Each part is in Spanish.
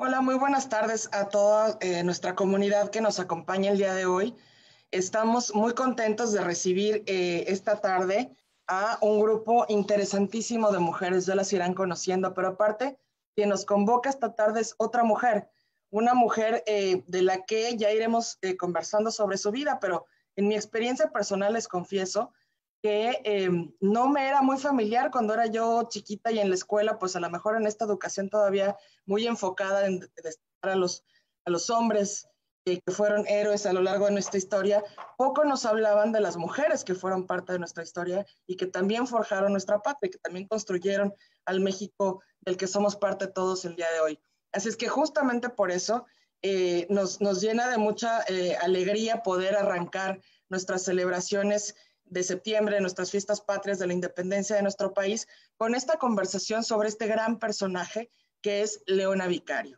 Hola, muy buenas tardes a toda nuestra comunidad que nos acompaña el día de hoy. Estamos muy contentos de recibir esta tarde a un grupo interesantísimo de mujeres. Ya las irán conociendo, pero aparte, quien nos convoca esta tarde es otra mujer, una mujer de la que ya iremos conversando sobre su vida, pero en mi experiencia personal les confieso que no me era muy familiar cuando era yo chiquita y en la escuela, pues a lo mejor en esta educación todavía muy enfocada en destacar a los hombres que fueron héroes a lo largo de nuestra historia, poco nos hablaban de las mujeres que fueron parte de nuestra historia y que también forjaron nuestra patria, que también construyeron al México del que somos parte todos el día de hoy. Así es que justamente por eso nos llena de mucha alegría poder arrancar nuestras celebraciones de septiembre, nuestras fiestas patrias de la independencia de nuestro país, con esta conversación sobre este gran personaje que es Leona Vicario.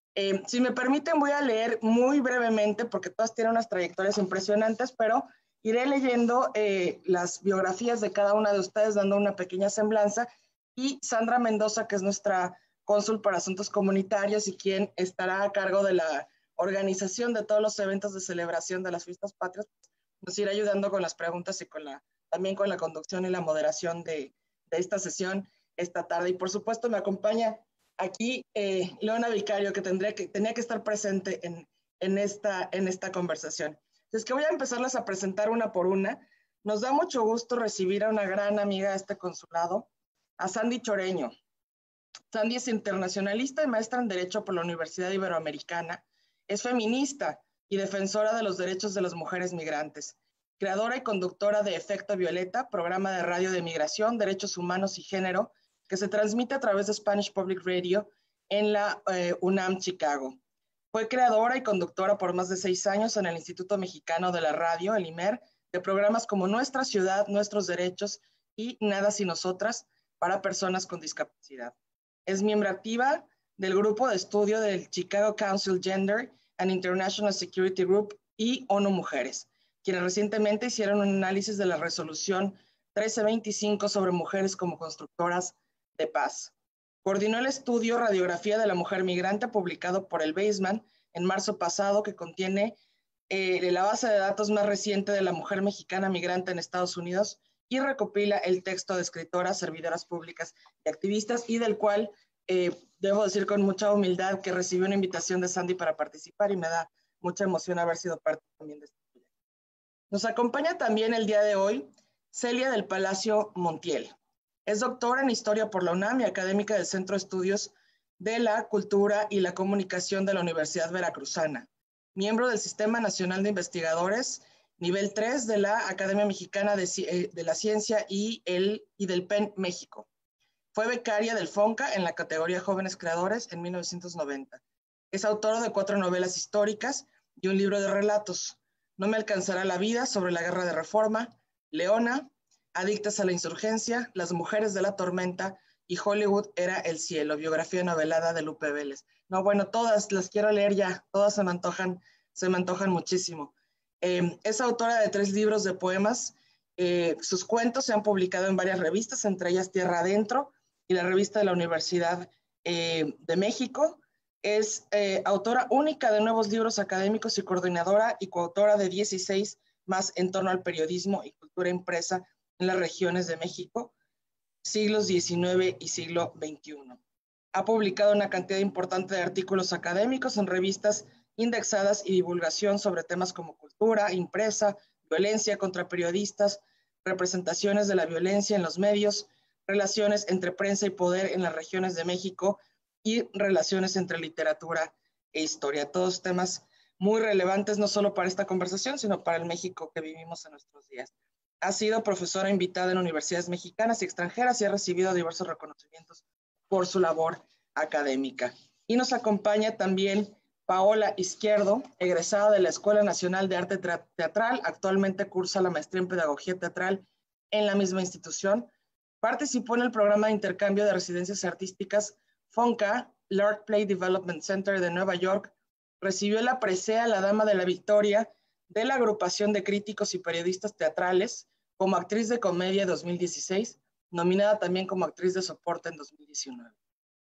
Si me permiten, voy a leer muy brevemente, porque todas tienen unas trayectorias impresionantes, pero iré leyendo las biografías de cada una de ustedes, dando una pequeña semblanza, y Sandra Mendoza, que es nuestra cónsul para asuntos comunitarios y quien estará a cargo de la organización de todos los eventos de celebración de las fiestas patrias, nos irá ayudando con las preguntas y también con la conducción y la moderación de esta sesión esta tarde. Y por supuesto me acompaña aquí Leona Vicario, que tenía que estar presente en esta conversación. Es que voy a empezarlas a presentar una por una. Nos da mucho gusto recibir a una gran amiga de este consulado, a Sandy Choreño. Sandy es internacionalista y maestra en Derecho por la Universidad Iberoamericana. Es feminista y defensora de los derechos de las mujeres migrantes. Creadora y conductora de Efecto Violeta, programa de radio de migración, derechos humanos y género, que se transmite a través de Spanish Public Radio en la UNAM Chicago. Fue creadora y conductora por más de 6 años en el Instituto Mexicano de la Radio, el IMER, de programas como Nuestra Ciudad, Nuestros Derechos y Nada Sin Nosotras para personas con discapacidad. Es miembro activa del grupo de estudio del Chicago Council Gender and International Security Group y ONU Mujeres, quienes recientemente hicieron un análisis de la resolución 1325 sobre mujeres como constructoras de paz. Coordinó el estudio Radiografía de la Mujer Migrante, publicado por el Baseman en marzo pasado, que contiene la base de datos más reciente de la mujer mexicana migrante en Estados Unidos y recopila el texto de escritoras, servidoras públicas y activistas, y del cual debo decir con mucha humildad que recibí una invitación de Sandy para participar y me da mucha emoción haber sido parte también de este proyecto. Nos acompaña también el día de hoy Celia del Palacio Montiel. Es doctora en Historia por la UNAM y académica del Centro de Estudios de la Cultura y la Comunicación de la Universidad Veracruzana. Miembro del Sistema Nacional de Investigadores, nivel 3 de la Academia Mexicana de la Ciencia y del PEN México. Fue becaria del FONCA en la categoría Jóvenes Creadores en 1990. Es autora de 4 novelas históricas y un libro de relatos. No me alcanzará la vida, sobre la guerra de reforma, Leona, Adictas a la insurgencia, Las mujeres de la tormenta y Hollywood era el cielo, biografía novelada de Lupe Vélez. No, bueno, todas las quiero leer ya, todas se me antojan muchísimo. Es autora de 3 libros de poemas. Sus cuentos se han publicado en varias revistas, entre ellas Tierra Adentro y la revista de la Universidad de México. Es autora única de nuevos libros académicos y coordinadora y coautora de 16 más en torno al periodismo y cultura impresa en las regiones de México, siglos XIX y siglo XXI. Ha publicado una cantidad importante de artículos académicos en revistas indexadas y divulgación sobre temas como cultura impresa, violencia contra periodistas, representaciones de la violencia en los medios, relaciones entre prensa y poder en las regiones de México y relaciones entre literatura e historia. Todos temas muy relevantes no solo para esta conversación, sino para el México que vivimos en nuestros días. Ha sido profesora invitada en universidades mexicanas y extranjeras y ha recibido diversos reconocimientos por su labor académica. Y nos acompaña también Paola Izquierdo, egresada de la Escuela Nacional de Arte Teatral. Actualmente cursa la maestría en Pedagogía Teatral en la misma institución. Participó en el programa de intercambio de residencias artísticas FONCA, Lark Play Development Center de Nueva York. Recibió la presea La Dama de la Victoria de la Agrupación de Críticos y Periodistas Teatrales como actriz de comedia 2016, nominada también como actriz de soporte en 2019.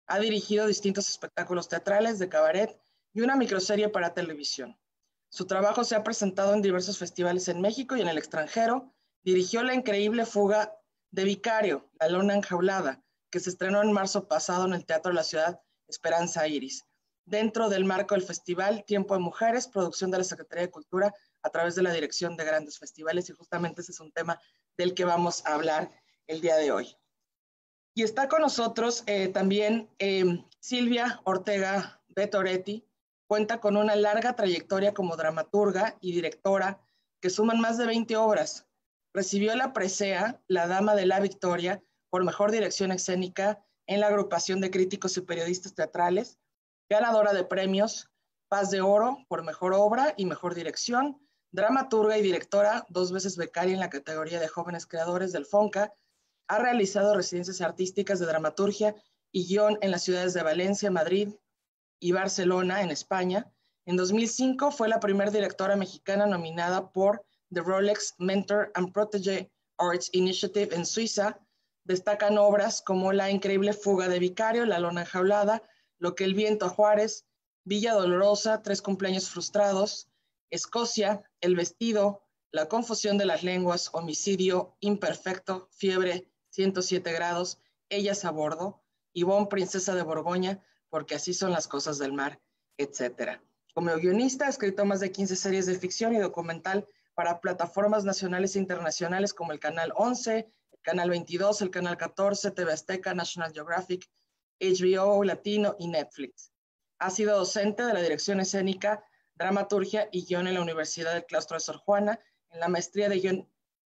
Ha dirigido distintos espectáculos teatrales, de cabaret y una microserie para televisión. Su trabajo se ha presentado en diversos festivales en México y en el extranjero. Dirigió la increíble fuga de Vicario, La Lona Enjaulada, que se estrenó en marzo pasado en el Teatro de la Ciudad Esperanza Iris, dentro del marco del festival Tiempo de Mujeres, producción de la Secretaría de Cultura a través de la Dirección de Grandes Festivales, y justamente ese es un tema del que vamos a hablar el día de hoy. Y está con nosotros también Silvia Ortega de Toretti. Cuenta con una larga trayectoria como dramaturga y directora que suman más de 20 obras. Recibió la presea, la Dama de la Victoria, por mejor dirección escénica en la agrupación de críticos y periodistas teatrales, ganadora de premios Paz de Oro por mejor obra y mejor dirección, dramaturga y directora, 2 veces becaria en la categoría de jóvenes creadores del FONCA. Ha realizado residencias artísticas de dramaturgia y guión en las ciudades de Valencia, Madrid y Barcelona, en España. En 2005 fue la primera directora mexicana nominada por The Rolex Mentor and Protege Arts Initiative en Suiza. Destacan obras como La increíble fuga de Vicario, La Lona Enjaulada, Lo que el viento a Juárez, Villa Dolorosa, 3 cumpleaños frustrados, Escocia, El vestido, La confusión de las lenguas, Homicidio imperfecto, Fiebre 107 grados, Ellas a bordo, Ivonne, princesa de Borgoña, Porque así son las cosas del mar, etc. Como guionista, ha escrito más de 15 series de ficción y documental para plataformas nacionales e internacionales como el Canal 11, el Canal 22, el Canal 14, TV Azteca, National Geographic, HBO Latino y Netflix. Ha sido docente de la dirección escénica, dramaturgia y guión en la Universidad del Claustro de Sor Juana, en la maestría de guión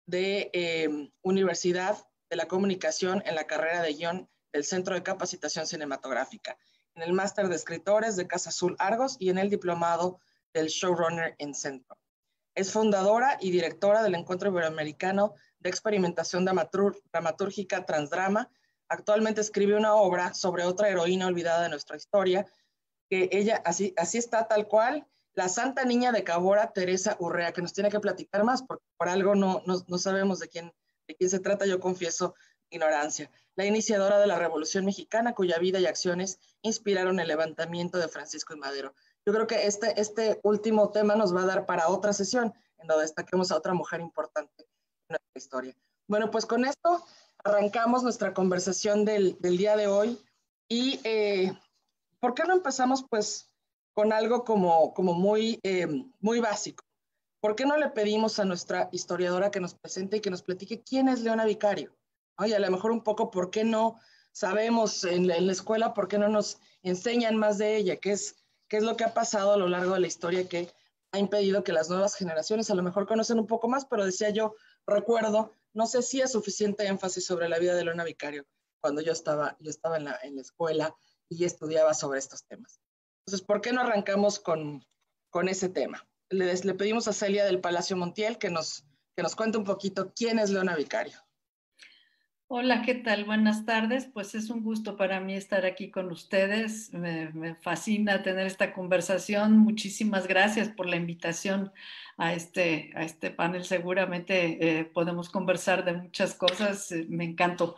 de Universidad de la Comunicación, en la carrera de guión del Centro de Capacitación Cinematográfica, en el máster de escritores de Casa Azul Argos y en el diplomado del Showrunner en Centro. Es fundadora y directora del Encuentro Iberoamericano de Experimentación Dramatúrgica Transdrama. Actualmente escribe una obra sobre otra heroína olvidada de nuestra historia, que ella, así está tal cual, la Santa Niña de Cabora, Teresa Urrea, que nos tiene que platicar más, porque por algo no sabemos de quién se trata. Yo confieso ignorancia. La iniciadora de la Revolución Mexicana, cuya vida y acciones inspiraron el levantamiento de Francisco y Madero. Yo creo que este último tema nos va a dar para otra sesión, en donde destaquemos a otra mujer importante en nuestra historia. Bueno, pues con esto arrancamos nuestra conversación del día de hoy. Y ¿por qué no empezamos pues con algo como muy básico? ¿Por qué no le pedimos a nuestra historiadora que nos presente y que nos platique quién es Leona Vicario? Oye, a lo mejor un poco por qué no sabemos en la escuela, por qué no nos enseñan más de ella, qué es lo que ha pasado a lo largo de la historia que ha impedido que las nuevas generaciones a lo mejor conocen un poco más. Pero decía yo, recuerdo, no sé si es suficiente énfasis sobre la vida de Leona Vicario cuando yo estaba en la escuela y estudiaba sobre estos temas. Entonces, ¿por qué no arrancamos con ese tema? Le pedimos a Celia del Palacio Montiel que nos cuente un poquito quién es Leona Vicario. Hola, ¿qué tal? Buenas tardes. Pues es un gusto para mí estar aquí con ustedes. Me fascina tener esta conversación. Muchísimas gracias por la invitación a este panel. Seguramente podemos conversar de muchas cosas. Me encantó.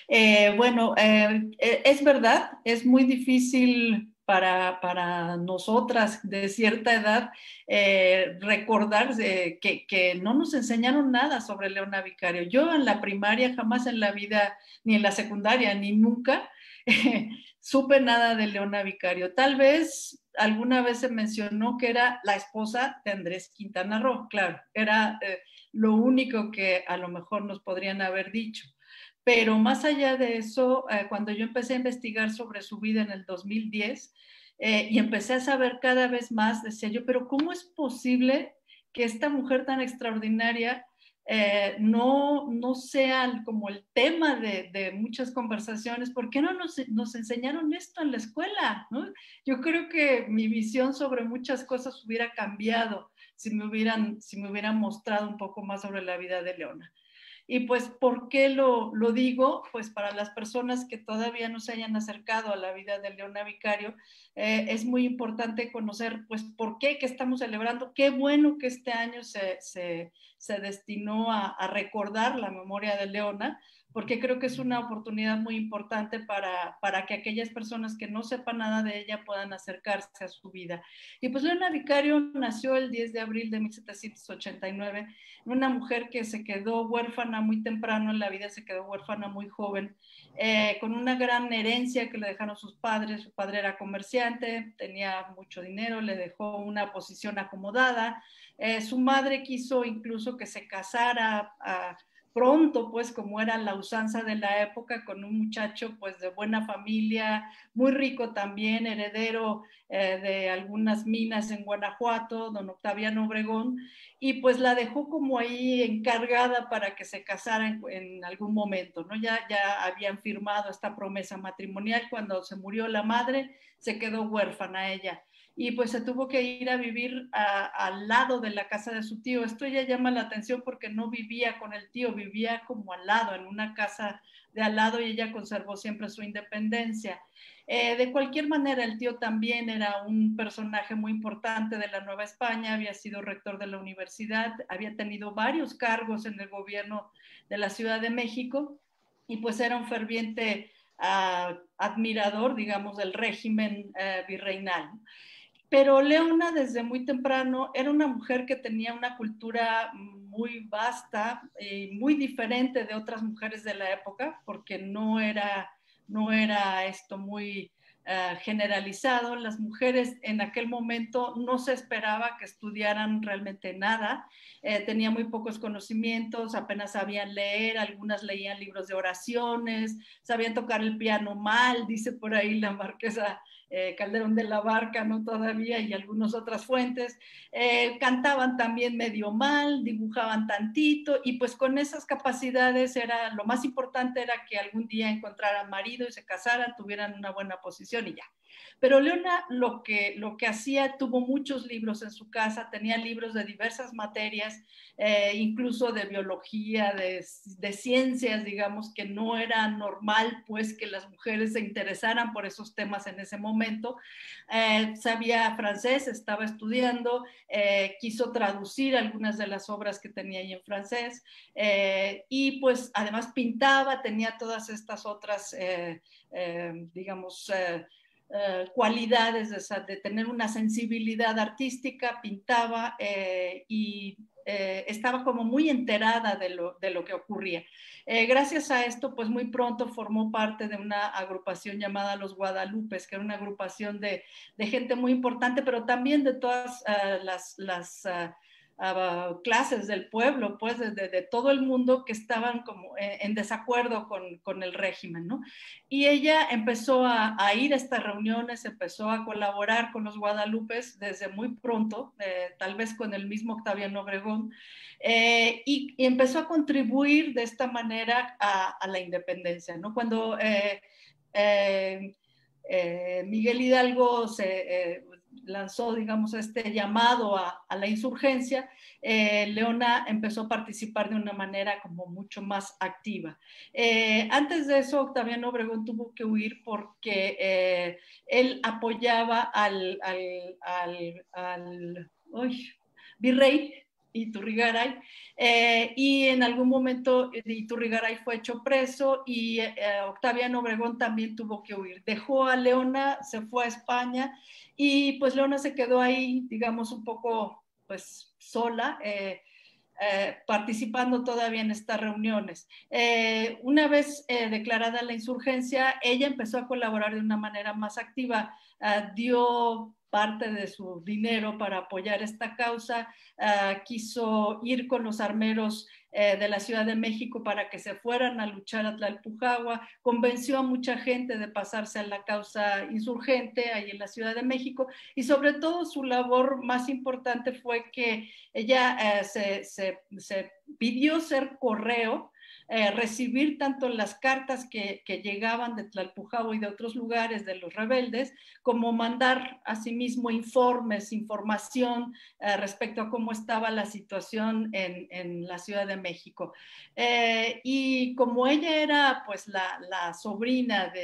Es verdad, es muy difícil para nosotras de cierta edad recordar que no nos enseñaron nada sobre Leona Vicario. Yo en la primaria jamás en la vida, ni en la secundaria, ni nunca supe nada de Leona Vicario. Tal vez alguna vez se mencionó que era la esposa de Andrés Quintana Roo. Claro, era lo único que a lo mejor nos podrían haber dicho. Pero más allá de eso, cuando yo empecé a investigar sobre su vida en el 2010 y empecé a saber cada vez más, decía yo, pero ¿cómo es posible que esta mujer tan extraordinaria no sea como el tema de muchas conversaciones? ¿Por qué no nos enseñaron esto en la escuela, ¿no? Yo creo que mi visión sobre muchas cosas hubiera cambiado si me hubieran mostrado un poco más sobre la vida de Leona. Y pues, ¿por qué lo digo? Pues para las personas que todavía no se hayan acercado a la vida de Leona Vicario, es muy importante conocer, pues, por qué que estamos celebrando. Qué bueno que este año se destinó a recordar la memoria de Leona, porque creo que es una oportunidad muy importante para que aquellas personas que no sepan nada de ella puedan acercarse a su vida. Y pues Leona Vicario nació el 10 de abril de 1789, una mujer que se quedó huérfana muy temprano en la vida, se quedó huérfana muy joven, con una gran herencia que le dejaron sus padres. Su padre era comerciante, tenía mucho dinero, le dejó una posición acomodada. Su madre quiso incluso que se casara pronto, pues como era la usanza de la época, con un muchacho pues de buena familia, muy rico también, heredero de algunas minas en Guanajuato, don Octaviano Obregón, y pues la dejó como ahí encargada para que se casara en algún momento, ¿no? Ya habían firmado esta promesa matrimonial. Cuando se murió la madre, se quedó huérfana ella, y pues se tuvo que ir a vivir al lado de la casa de su tío. Esto ya llama la atención porque no vivía con el tío, vivía como al lado, en una casa de al lado, y ella conservó siempre su independencia. De cualquier manera, el tío también era un personaje muy importante de la Nueva España, había sido rector de la universidad, había tenido varios cargos en el gobierno de la Ciudad de México, y pues era un ferviente admirador, digamos, del régimen virreinal. Pero Leona desde muy temprano era una mujer que tenía una cultura muy vasta y muy diferente de otras mujeres de la época, porque no era esto muy generalizado. Las mujeres en aquel momento no se esperaba que estudiaran realmente nada, tenían muy pocos conocimientos, apenas sabían leer, algunas leían libros de oraciones, sabían tocar el piano mal, dice por ahí la marquesa Calderón de la Barca, ¿no? Todavía, y algunas otras fuentes. Cantaban también medio mal, dibujaban tantito, y pues con esas capacidades lo más importante era que algún día encontraran marido y se casaran, tuvieran una buena posición y ya. Pero Leona lo que hacía, tuvo muchos libros en su casa, tenía libros de diversas materias, incluso de biología, de ciencias, digamos, que no era normal pues que las mujeres se interesaran por esos temas en ese momento. Sabía francés, estaba estudiando, quiso traducir algunas de las obras que tenía ahí en francés, y pues además pintaba, tenía todas estas otras, digamos, cualidades de tener una sensibilidad artística, pintaba, y estaba como muy enterada de lo que ocurría. Gracias a esto, pues muy pronto formó parte de una agrupación llamada Los Guadalupes, que era una agrupación de gente muy importante, pero también de todas las clases del pueblo, pues de todo el mundo, que estaban como en desacuerdo con el régimen, ¿no? Y ella empezó a ir a estas reuniones, empezó a colaborar con los Guadalupes desde muy pronto, tal vez con el mismo Octaviano Obregón, y empezó a contribuir de esta manera a la independencia, ¿no? Cuando Miguel Hidalgo se lanzó, digamos, este llamado a la insurgencia, Leona empezó a participar de una manera como mucho más activa. Antes de eso, Octaviano Obregón tuvo que huir porque él apoyaba al virrey Iturrigaray, y en algún momento Iturrigaray fue hecho preso, y Octaviano Obregón también tuvo que huir. Dejó a Leona, se fue a España, y pues Leona se quedó ahí, digamos, un poco pues sola, participando todavía en estas reuniones. Una vez declarada la insurgencia, ella empezó a colaborar de una manera más activa, dio parte de su dinero para apoyar esta causa, quiso ir con los armeros de la Ciudad de México para que se fueran a luchar a Tlalpujahua, convenció a mucha gente de pasarse a la causa insurgente ahí en la Ciudad de México, y sobre todo su labor más importante fue que ella se pidió ser correo, recibir tanto las cartas que llegaban de Tlalpujahua y de otros lugares de los rebeldes, como mandar asimismo informes, información respecto a cómo estaba la situación en la Ciudad de México. Y como ella era pues la sobrina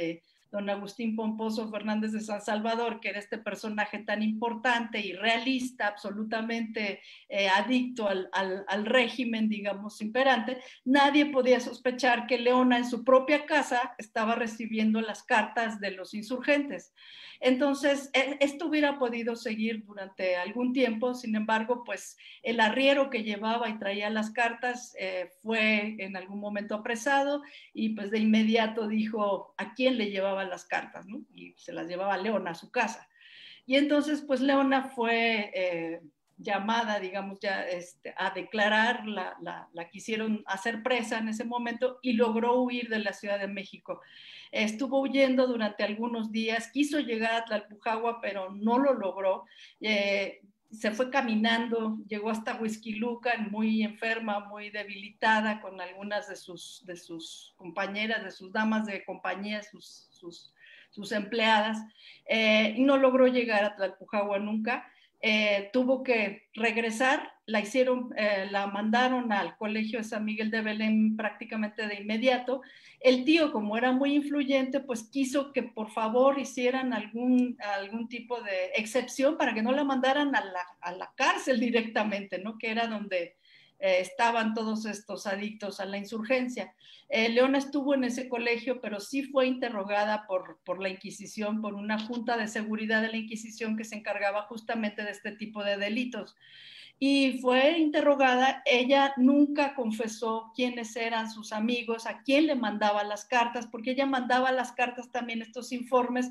don Agustín Pomposo Fernández de San Salvador, que era este personaje tan importante y realista, absolutamente adicto al régimen, digamos, imperante, nadie podía sospechar que Leona en su propia casa estaba recibiendo las cartas de los insurgentes. Entonces, esto hubiera podido seguir durante algún tiempo, sin embargo, pues el arriero que llevaba y traía las cartas fue en algún momento apresado y pues de inmediato dijo a quién le llevaba las cartas, ¿no? Y se las llevaba Leona a su casa. Y entonces, pues Leona fue llamada, digamos, ya a declarar, la quisieron hacer presa en ese momento y logró huir de la Ciudad de México. Estuvo huyendo durante algunos días, quiso llegar a Tlalpujahua, pero no lo logró. Se fue caminando, llegó hasta Huixquilucan muy enferma, muy debilitada, con algunas de sus compañeras, de sus damas de compañía, sus empleadas, y no logró llegar a Tlalpujahua nunca. Tuvo que regresar, la mandaron al colegio de San Miguel de Belén prácticamente de inmediato. El tío, como era muy influyente, pues quiso que por favor hicieran algún tipo de excepción para que no la mandaran a la cárcel directamente, ¿no? Que era donde estaban todos estos adictos a la insurgencia. Leona estuvo en ese colegio, pero sí fue interrogada por la Inquisición, por una junta de seguridad de la Inquisición que se encargaba justamente de este tipo de delitos. Y fue interrogada, ella nunca confesó quiénes eran sus amigos, a quién le mandaba las cartas, porque ella mandaba las cartas también, estos informes,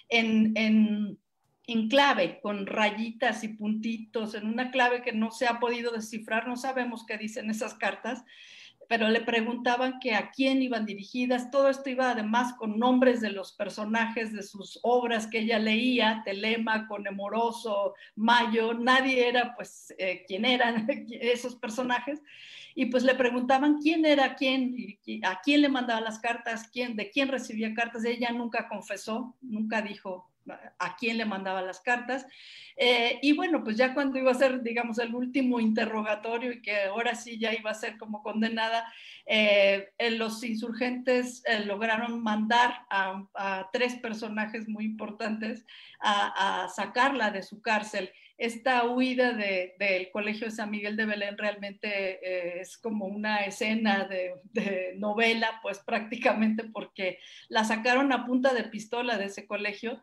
en clave, con rayitas y puntitos, en una clave que no se ha podido descifrar, no sabemos qué dicen esas cartas, pero le preguntaban que a quién iban dirigidas. Todo esto iba además con nombres de los personajes de sus obras que ella leía, Telémaco, Nemoroso, Mayo, nadie era pues quién eran esos personajes, y pues le preguntaban quién era quién, a quién le mandaba las cartas, de quién recibía cartas. Ella nunca confesó, nunca dijo a quién le mandaba las cartas. Y bueno, pues ya cuando iba a ser, digamos, el último interrogatorio y que ahora sí ya iba a ser como condenada, los insurgentes lograron mandar a 3 personajes muy importantes a sacarla de su cárcel. Esta huida del Colegio de San Miguel de Belén realmente es como una escena de novela, pues prácticamente, porque la sacaron a punta de pistola de ese colegio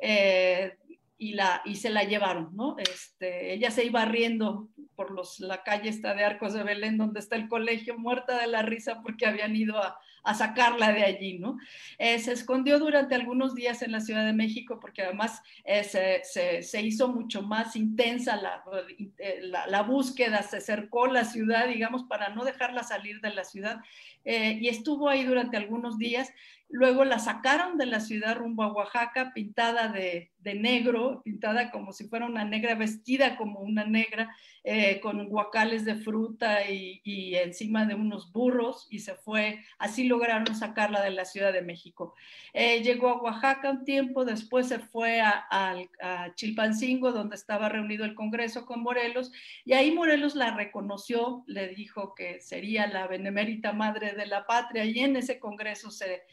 y se la llevaron, ¿no? Ella se iba riendo por la calle esta de Arcos de Belén, donde está el colegio, muerta de la risa porque habían ido a sacarla de allí, ¿no? Se escondió durante algunos días en la Ciudad de México porque además se hizo mucho más intensa la búsqueda, se cercó la ciudad, digamos, para no dejarla salir de la ciudad, y estuvo ahí durante algunos días. Luego la sacaron de la ciudad rumbo a Oaxaca, pintada de negro, pintada como si fuera una negra, vestida como una negra, con guacales de fruta y encima de unos burros, y se fue. Así lograron sacarla de la Ciudad de México. Llegó a Oaxaca un tiempo, después se fue a Chilpancingo, donde estaba reunido el Congreso con Morelos, y ahí Morelos la reconoció, le dijo que sería la benemérita madre de la patria, y en ese Congreso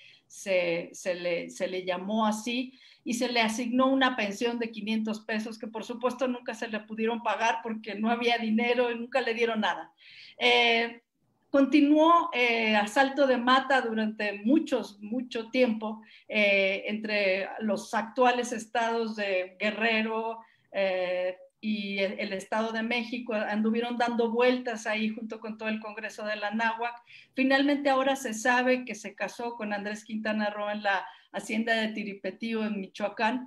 se le llamó así, y se le asignó una pensión de 500 pesos que por supuesto nunca se le pudieron pagar porque no había dinero y nunca le dieron nada. Continuó a salto de mata durante mucho tiempo entre los actuales estados de Guerrero y el Estado de México. Anduvieron dando vueltas ahí junto con todo el Congreso de la Anáhuac. Finalmente ahora se sabe que se casó con Andrés Quintana Roo en la hacienda de Tiripetío en Michoacán.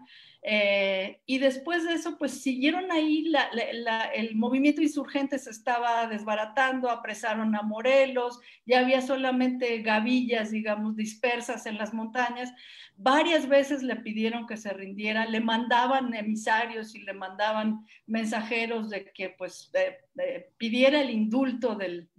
Y después de eso, pues siguieron ahí, el movimiento insurgente se estaba desbaratando, apresaron a Morelos, ya había solamente gavillas, digamos, dispersas en las montañas. Varias veces le pidieron que se rindiera, le mandaban emisarios y le mandaban mensajeros de que pues pidiera el indulto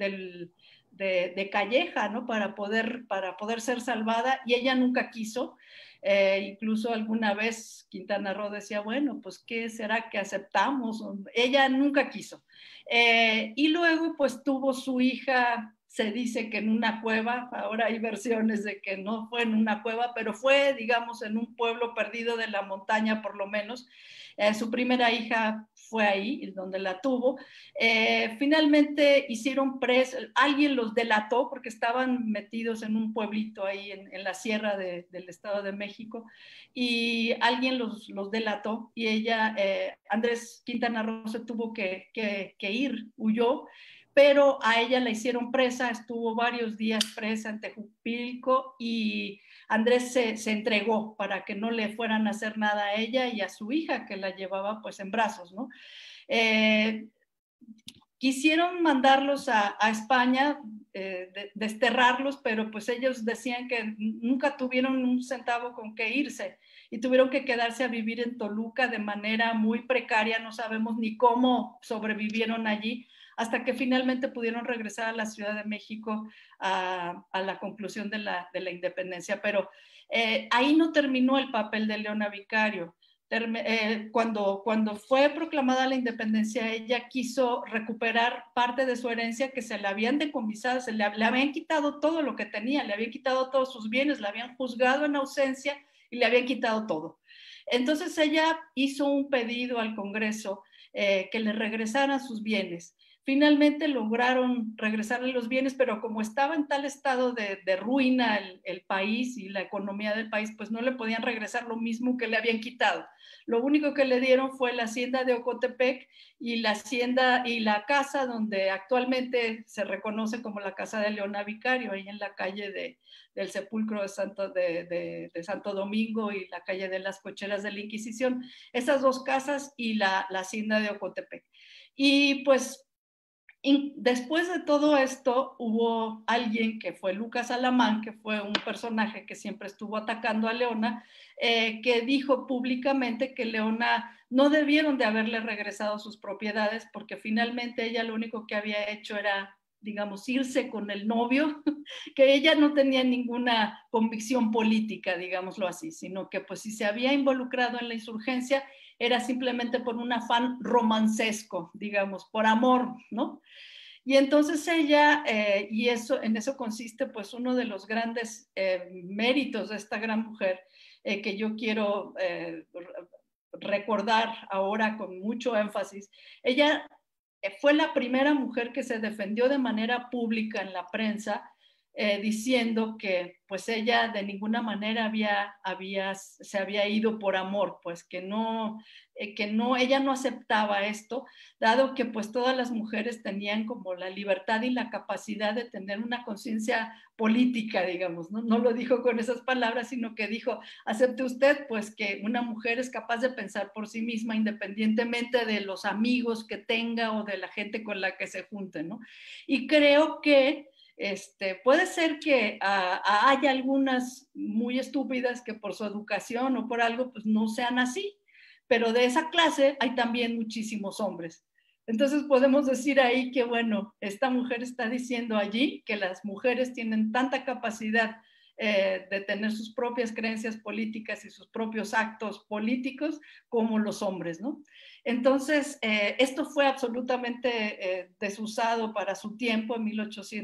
de Calleja, ¿no? Para poder ser salvada, y ella nunca quiso. Incluso alguna vez Quintana Roo decía, bueno, pues ¿qué será que aceptamos? Ella nunca quiso. Y luego pues tuvo su hija se dice que en una cueva, ahora hay versiones de que no fue en una cueva, pero fue, digamos, en un pueblo perdido de la montaña por lo menos. Su primera hija fue ahí, donde la tuvo. Finalmente hicieron alguien los delató porque estaban metidos en un pueblito ahí en la sierra del Estado de México, y alguien los delató, y ella, Andrés Quintana Roo, se tuvo que ir, huyó, pero a ella la hicieron presa, estuvo varios días presa en Tejupilco, y Andrés se entregó para que no le fueran a hacer nada a ella y a su hija, que la llevaba pues en brazos, ¿no? Quisieron mandarlos a España, desterrarlos, pero pues ellos decían que nunca tuvieron un centavo con que irse y tuvieron que quedarse a vivir en Toluca de manera muy precaria, no sabemos ni cómo sobrevivieron allí, hasta que finalmente pudieron regresar a la Ciudad de México a la conclusión de la independencia. Pero ahí no terminó el papel de Leona Vicario. Cuando fue proclamada la independencia, ella quiso recuperar parte de su herencia que se le habían decomisado, le habían quitado todo lo que tenía, le habían quitado todos sus bienes, la habían juzgado en ausencia y le habían quitado todo. Entonces ella hizo un pedido al Congreso que le regresaran sus bienes. Finalmente lograron regresarle los bienes, pero como estaba en tal estado de ruina el país y la economía del país, pues no le podían regresar lo mismo que le habían quitado. Lo único que le dieron fue la hacienda de Ocotepec y la hacienda y la casa donde actualmente se reconoce como la casa de Leona Vicario, ahí en la calle del sepulcro de Santo Domingo y la calle de las Cocheras de la Inquisición. Esas dos casas y la hacienda de Ocotepec. Y pues después de todo esto, hubo alguien que fue Lucas Alamán, que fue un personaje que siempre estuvo atacando a Leona, que dijo públicamente que Leona no debieron de haberle regresado sus propiedades porque finalmente ella lo único que había hecho era, digamos, irse con el novio, que ella no tenía ninguna convicción política, digámoslo así, sino que pues si se había involucrado en la insurgencia era simplemente por un afán romancesco, digamos, por amor, ¿no? Y entonces ella, y en eso consiste pues uno de los grandes méritos de esta gran mujer que yo quiero recordar ahora con mucho énfasis. Ella fue la primera mujer que se defendió de manera pública en la prensa diciendo que pues ella de ninguna manera se había ido por amor, pues que no, ella no aceptaba esto, dado que pues todas las mujeres tenían como la libertad y la capacidad de tener una conciencia política, digamos, ¿no? No lo dijo con esas palabras, sino que dijo, acepte usted pues que una mujer es capaz de pensar por sí misma independientemente de los amigos que tenga o de la gente con la que se junte, ¿no? Y creo que puede ser que haya algunas muy estúpidas que por su educación o por algo pues no sean así, pero de esa clase hay también muchísimos hombres. Entonces podemos decir ahí que, bueno, esta mujer está diciendo allí que las mujeres tienen tanta capacidad de tener sus propias creencias políticas y sus propios actos políticos como los hombres, ¿no? Entonces, esto fue absolutamente desusado para su tiempo, en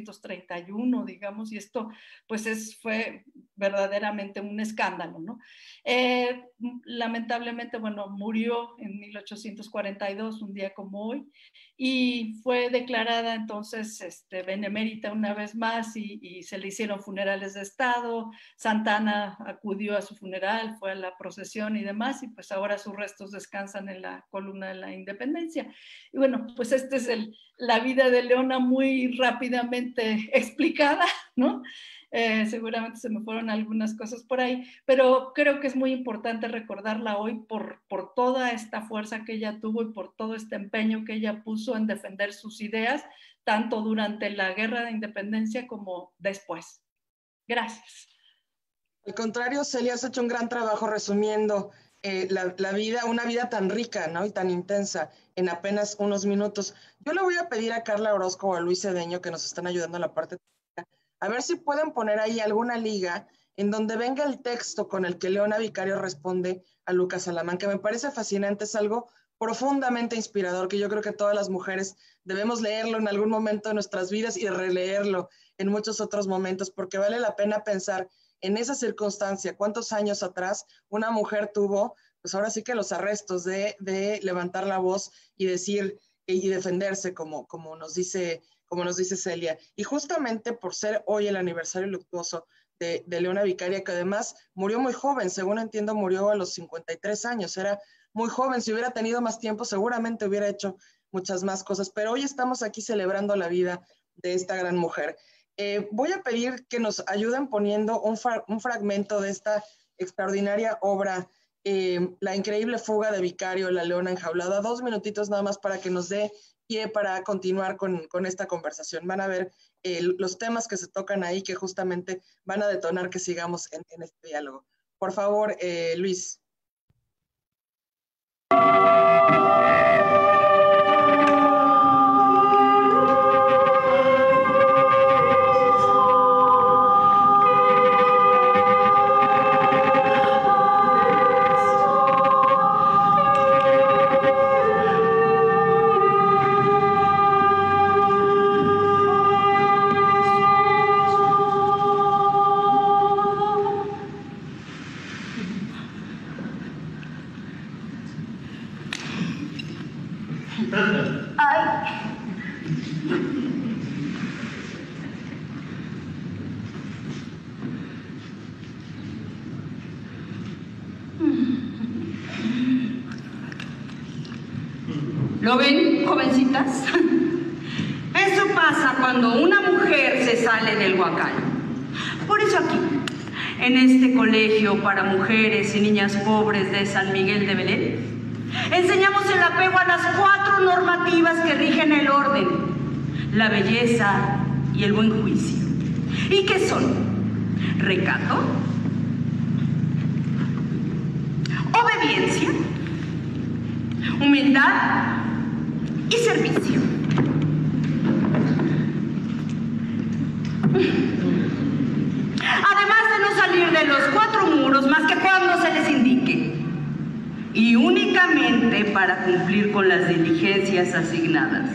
1831, digamos, y esto pues fue verdaderamente un escándalo, ¿no? Lamentablemente, bueno, murió en 1842, un día como hoy, y fue declarada entonces benemérita una vez más y se le hicieron funerales de Estado. Santana acudió a su funeral, fue a la procesión y demás, y pues ahora sus restos descansan en la columna de la Independencia. Y bueno, pues esta es la vida de Leona muy rápidamente explicada, ¿no? Seguramente se me fueron algunas cosas por ahí, pero creo que es muy importante recordarla hoy por toda esta fuerza que ella tuvo y por todo este empeño que ella puso en defender sus ideas, tanto durante la Guerra de Independencia como después. Gracias. Al contrario, Celia, has hecho un gran trabajo resumiendo la vida, una vida tan rica, ¿no? Y tan intensa en apenas unos minutos. Yo le voy a pedir a Carla Orozco o a Luis Cedeño, que nos están ayudando en la parte técnica, a ver si pueden poner ahí alguna liga en donde venga el texto con el que Leona Vicario responde a Lucas Alamán, que me parece fascinante, es algo profundamente inspirador, que yo creo que todas las mujeres debemos leerlo en algún momento de nuestras vidas y releerlo en muchos otros momentos, porque vale la pena pensar en esa circunstancia, cuántos años atrás una mujer tuvo, pues ahora sí que los arrestos de levantar la voz y decir y defenderse, como nos dice Celia. Y justamente por ser hoy el aniversario luctuoso de Leona Vicaria, que además murió muy joven, según entiendo, murió a los 53 años, era muy joven. Si hubiera tenido más tiempo, seguramente hubiera hecho muchas más cosas, pero hoy estamos aquí celebrando la vida de esta gran mujer. Voy a pedir que nos ayuden poniendo un fragmento de esta extraordinaria obra, La increíble fuga de Vicario, La leona enjaulada. 2 minutitos nada más para que nos dé pie para continuar con esta conversación. Van a ver los temas que se tocan ahí que justamente van a detonar que sigamos en este diálogo. Por favor, Luis. ¿Lo ven, jovencitas? Eso pasa cuando una mujer se sale del huacal. Por eso aquí, en este colegio para mujeres y niñas pobres de San Miguel de Belén, enseñamos el apego a las 4 normativas que rigen el orden, la belleza y el buen juicio. ¿Y qué son? Recato, obediencia, humildad y servicio. Además de no salir de los 4 muros más que cuando se les indique, y únicamente para cumplir con las diligencias asignadas.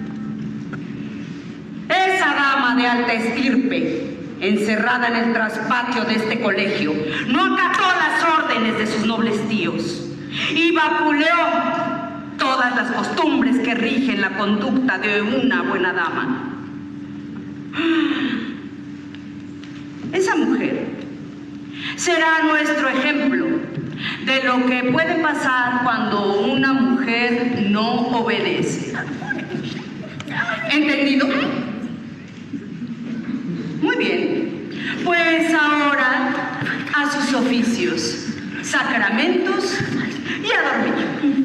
Esa dama de alta estirpe, encerrada en el traspatio de este colegio, no acató las órdenes de sus nobles tíos y vapuleó todas las costumbres que rigen la conducta de una buena dama. Esa mujer será nuestro ejemplo de lo que puede pasar cuando una mujer no obedece. ¿Entendido? Muy bien. Pues ahora a sus oficios, sacramentos y a dormir.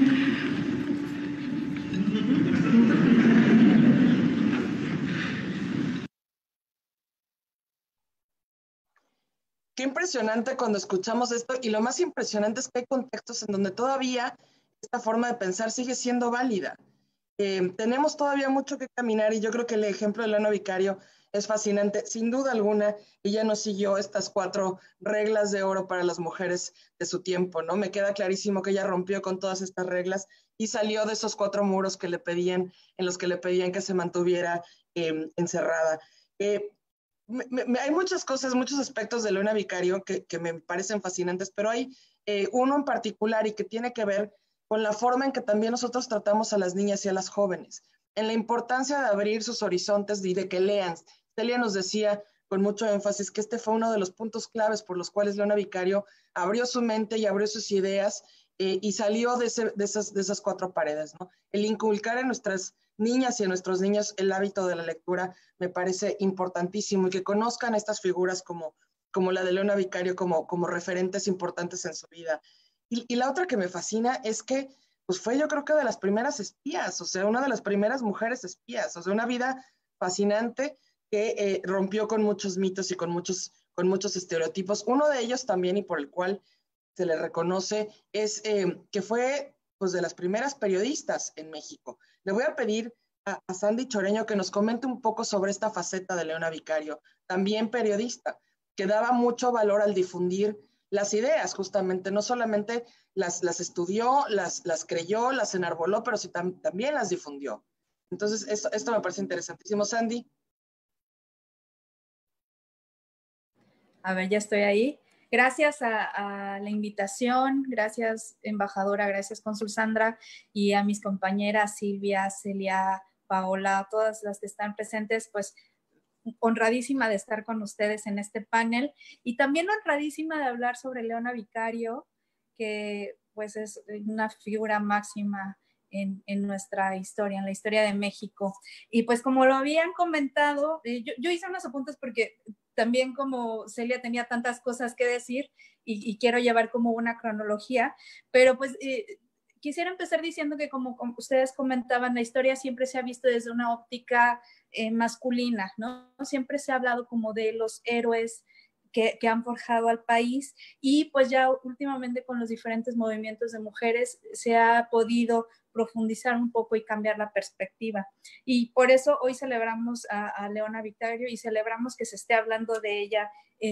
Qué impresionante cuando escuchamos esto, y lo más impresionante es que hay contextos en donde todavía esta forma de pensar sigue siendo válida. Tenemos todavía mucho que caminar, y yo creo que el ejemplo de Leona Vicario es fascinante. Sin duda alguna, ella nos siguió estas 4 reglas de oro para las mujeres de su tiempo, ¿no? Me queda clarísimo que ella rompió con todas estas reglas y salió de esos 4 muros que le pedían, en los que le pedían que se mantuviera encerrada. Hay muchas cosas, muchos aspectos de Leona Vicario que me parecen fascinantes, pero hay uno en particular y que tiene que ver con la forma en que también nosotros tratamos a las niñas y a las jóvenes, en la importancia de abrir sus horizontes y de que lean. Celia nos decía con mucho énfasis que este fue uno de los puntos claves por los cuales Leona Vicario abrió su mente y abrió sus ideas y salió de esas 4 paredes, ¿no? El inculcar en nuestras niñas y a nuestros niños el hábito de la lectura me parece importantísimo, y que conozcan estas figuras como la de Leona Vicario como referentes importantes en su vida. Y la otra que me fascina es que pues fue, yo creo que de las primeras espías, o sea, una de las primeras mujeres espías, o sea, una vida fascinante que rompió con muchos mitos y con muchos estereotipos. Uno de ellos también, y por el cual se le reconoce, es que fue pues de las primeras periodistas en México. Le voy a pedir a Sandy Choreño que nos comente un poco sobre esta faceta de Leona Vicario, también periodista, que daba mucho valor al difundir las ideas, justamente, no solamente las estudió, las creyó, las enarboló, pero sí también las difundió. Entonces, esto me parece interesantísimo. Sandy. A ver, ya estoy ahí. Gracias a la invitación, gracias embajadora, gracias cónsul Sandra y a mis compañeras Silvia, Celia, Paola, todas las que están presentes, pues honradísima de estar con ustedes en este panel y también honradísima de hablar sobre Leona Vicario, que pues es una figura máxima en nuestra historia, en la historia de México. Y pues como lo habían comentado, yo hice unos apuntes porque también como Celia tenía tantas cosas que decir y quiero llevar como una cronología, pero pues quisiera empezar diciendo que como ustedes comentaban, la historia siempre se ha visto desde una óptica masculina, ¿no? Siempre se ha hablado como de los héroes que han forjado al país y pues ya últimamente con los diferentes movimientos de mujeres se ha podido profundizar un poco y cambiar la perspectiva. Y por eso hoy celebramos a Leona Vicario y celebramos que se esté hablando de ella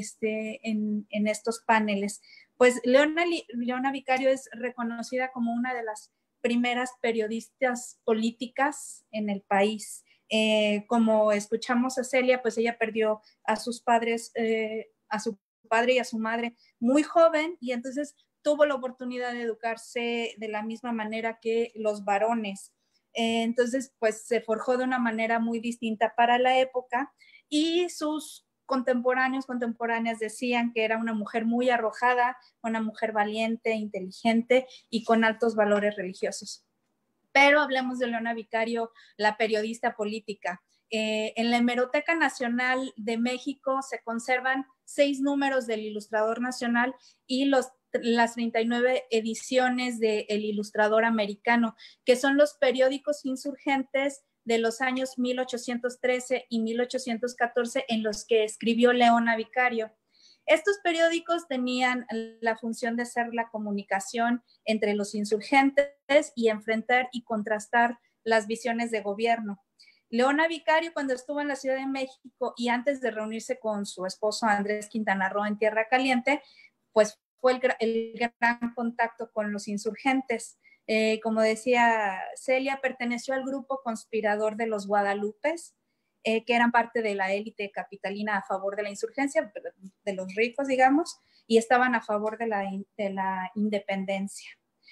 en estos paneles. Pues Leona Vicario es reconocida como una de las primeras periodistas políticas en el país. Como escuchamos a Celia, pues ella perdió a sus padres, a su padre y a su madre muy joven y entonces tuvo la oportunidad de educarse de la misma manera que los varones. Entonces, pues se forjó de una manera muy distinta para la época y sus contemporáneas decían que era una mujer muy arrojada, una mujer valiente, inteligente y con altos valores religiosos. Pero hablemos de Leona Vicario, la periodista política. En la Hemeroteca Nacional de México se conservan 6 números del Ilustrador Nacional y las 39 ediciones de El Ilustrador Americano, que son los periódicos insurgentes de los años 1813 y 1814 en los que escribió Leona Vicario. Estos periódicos tenían la función de ser la comunicación entre los insurgentes y enfrentar y contrastar las visiones de gobierno. Leona Vicario, cuando estuvo en la Ciudad de México y antes de reunirse con su esposo Andrés Quintana Roo en Tierra Caliente, pues fue el gran contacto con los insurgentes. Como decía Celia, perteneció al grupo conspirador de los Guadalupes, que eran parte de la élite capitalina a favor de la insurgencia, de los ricos, digamos, y estaban a favor de la independencia.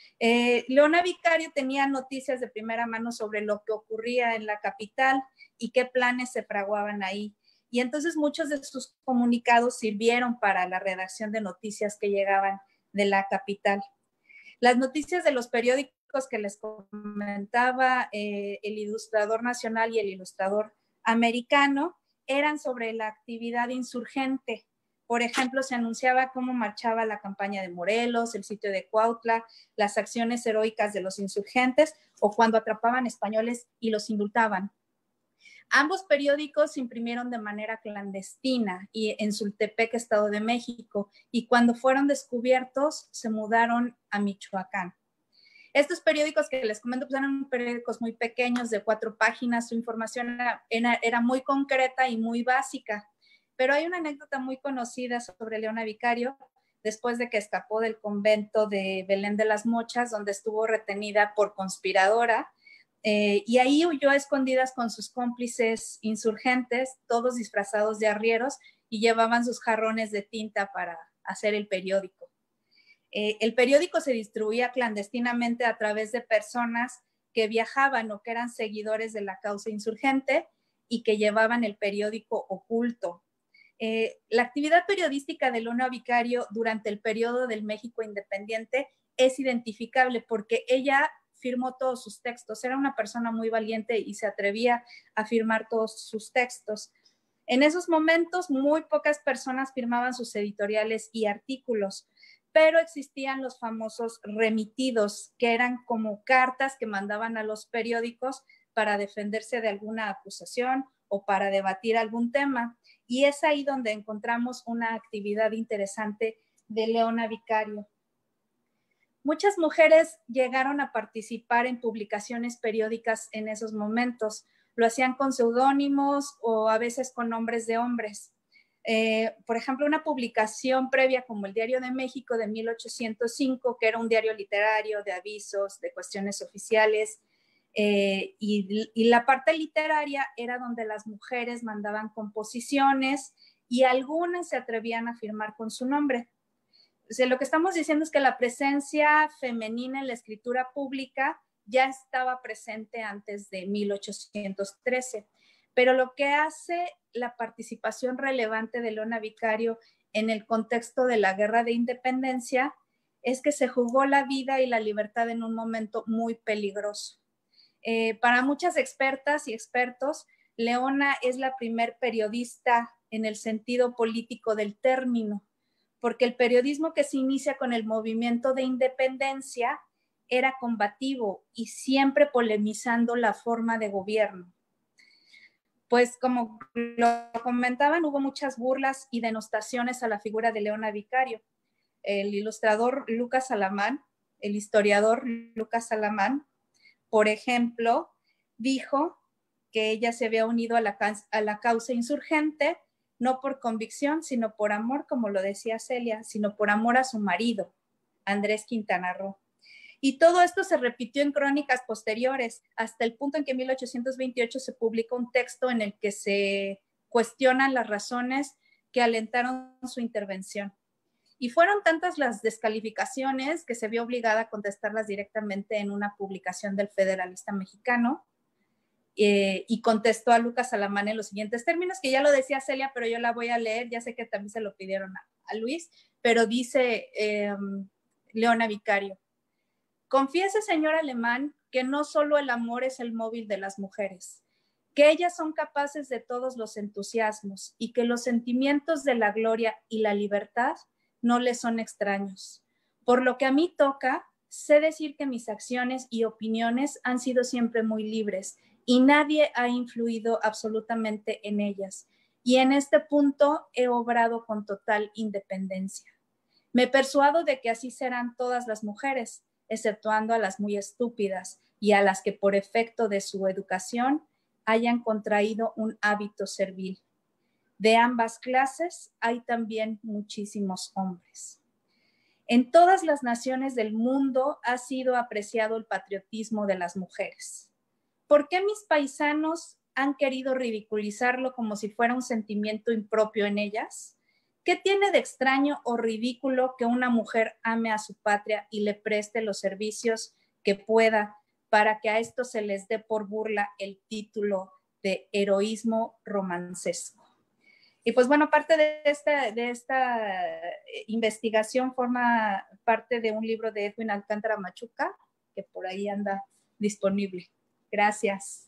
Leona Vicario tenía noticias de primera mano sobre lo que ocurría en la capital y qué planes se fraguaban ahí. Y entonces muchos de sus comunicados sirvieron para la redacción de noticias que llegaban de la capital. Las noticias de los periódicos que les comentaba, el Ilustrador Nacional y el Ilustrador Americano, eran sobre la actividad insurgente. Por ejemplo, se anunciaba cómo marchaba la campaña de Morelos, el sitio de Cuautla, las acciones heroicas de los insurgentes o cuando atrapaban españoles y los indultaban. Ambos periódicos se imprimieron de manera clandestina y en Sultepec, Estado de México, y cuando fueron descubiertos se mudaron a Michoacán. Estos periódicos que les comento pues eran periódicos muy pequeños, de 4 páginas, su información era muy concreta y muy básica, pero hay una anécdota muy conocida sobre Leona Vicario, después de que escapó del convento de Belén de las Mochas, donde estuvo retenida por conspiradora, y ahí huyó a escondidas con sus cómplices insurgentes, todos disfrazados de arrieros, y llevaban sus jarrones de tinta para hacer el periódico. El periódico se distribuía clandestinamente a través de personas que viajaban o que eran seguidores de la causa insurgente y que llevaban el periódico oculto. La actividad periodística de Leona Vicario durante el periodo del México independiente es identificable porque ella firmó todos sus textos. Era una persona muy valiente y se atrevía a firmar todos sus textos. En esos momentos, muy pocas personas firmaban sus editoriales y artículos, pero existían los famosos remitidos, que eran como cartas que mandaban a los periódicos para defenderse de alguna acusación o para debatir algún tema. Y es ahí donde encontramos una actividad interesante de Leona Vicario. Muchas mujeres llegaron a participar en publicaciones periódicas en esos momentos. Lo hacían con seudónimos o a veces con nombres de hombres. Por ejemplo, una publicación previa como el Diario de México de 1805, que era un diario literario de avisos, de cuestiones oficiales, y la parte literaria era donde las mujeres mandaban composiciones y algunas se atrevían a firmar con su nombre. O sea, lo que estamos diciendo es que la presencia femenina en la escritura pública ya estaba presente antes de 1813, pero lo que hace la participación relevante de Leona Vicario en el contexto de la Guerra de Independencia es que se jugó la vida y la libertad en un momento muy peligroso. Para muchas expertas y expertos, Leona es la primer periodista en el sentido político del término, porque el periodismo que se inicia con el movimiento de independencia era combativo y siempre polemizando la forma de gobierno. Pues como lo comentaban, hubo muchas burlas y denostaciones a la figura de Leona Vicario. El ilustrador Lucas Alamán, el historiador Lucas Alamán, por ejemplo, dijo que ella se había unido a la causa insurgente, no por convicción, sino por amor, como lo decía Celia, sino por amor a su marido, Andrés Quintana Roo. Y todo esto se repitió en crónicas posteriores, hasta el punto en que en 1828 se publicó un texto en el que se cuestionan las razones que alentaron su intervención. Y fueron tantas las descalificaciones que se vio obligada a contestarlas directamente en una publicación del Federalista Mexicano, y contestó a Lucas Alamán en los siguientes términos, que ya lo decía Celia, pero yo la voy a leer, ya sé que también se lo pidieron a Luis, pero dice Leona Vicario: confiese, señor Alamán, que no solo el amor es el móvil de las mujeres, que ellas son capaces de todos los entusiasmos y que los sentimientos de la gloria y la libertad no les son extraños. Por lo que a mí toca, sé decir que mis acciones y opiniones han sido siempre muy libres y nadie ha influido absolutamente en ellas. Y en este punto he obrado con total independencia. Me persuado de que así serán todas las mujeres, exceptuando a las muy estúpidas y a las que por efecto de su educación hayan contraído un hábito servil. De ambas clases hay también muchísimos hombres. En todas las naciones del mundo ha sido apreciado el patriotismo de las mujeres. ¿Por qué mis paisanos han querido ridiculizarlo como si fuera un sentimiento impropio en ellas? ¿Qué tiene de extraño o ridículo que una mujer ame a su patria y le preste los servicios que pueda para que a esto se les dé por burla el título de heroísmo romancesco? Y pues bueno, parte de esta investigación forma parte de un libro de Edwin Alcántara Machuca, que por ahí anda disponible. Gracias.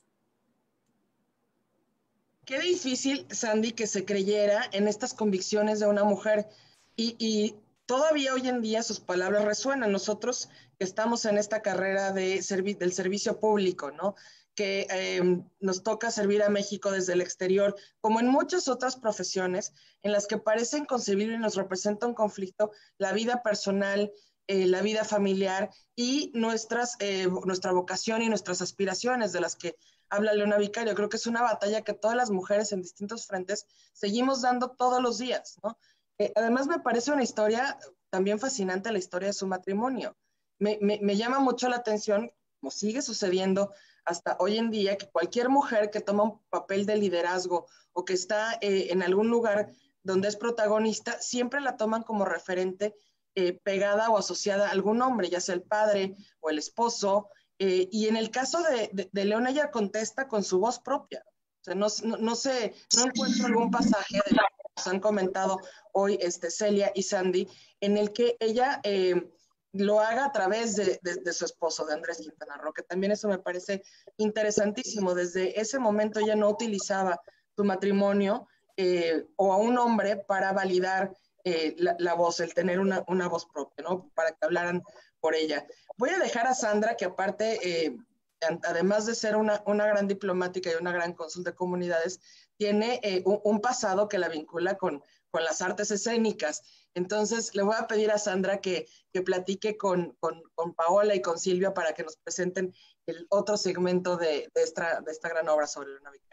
Qué difícil, Sandy, que se creyera en estas convicciones de una mujer y todavía hoy en día sus palabras resuenan. Nosotros que estamos en esta carrera del servicio público, ¿no? Que nos toca servir a México desde el exterior, como en muchas otras profesiones en las que parece inconcebible y nos representa un conflicto la vida personal, la vida familiar y nuestra vocación y nuestras aspiraciones de las que habla Leona Vicario. Creo que es una batalla que todas las mujeres en distintos frentes seguimos dando todos los días, ¿no? Además me parece una historia también fascinante, la historia de su matrimonio. Me llama mucho la atención, como sigue sucediendo hasta hoy en día, que cualquier mujer que toma un papel de liderazgo o que está en algún lugar donde es protagonista, siempre la toman como referente pegada o asociada a algún hombre, ya sea el padre o el esposo, y en el caso de Leona, ella contesta con su voz propia. O sea, no encuentro algún pasaje de lo que nos han comentado hoy Celia y Sandy, en el que ella lo haga a través de su esposo, de Andrés Quintana Roo, que también eso me parece interesantísimo. Desde ese momento ella no utilizaba su matrimonio o a un hombre para validar la voz, el tener una voz propia, ¿no? Para que hablaran por ella. Voy a dejar a Sandra, que aparte, además de ser una gran diplomática y una gran cónsul de comunidades, tiene un pasado que la vincula con las artes escénicas. Entonces, le voy a pedir a Sandra que platique con Paola y con Silvia para que nos presenten el otro segmento de esta gran obra sobre Leona Vicario.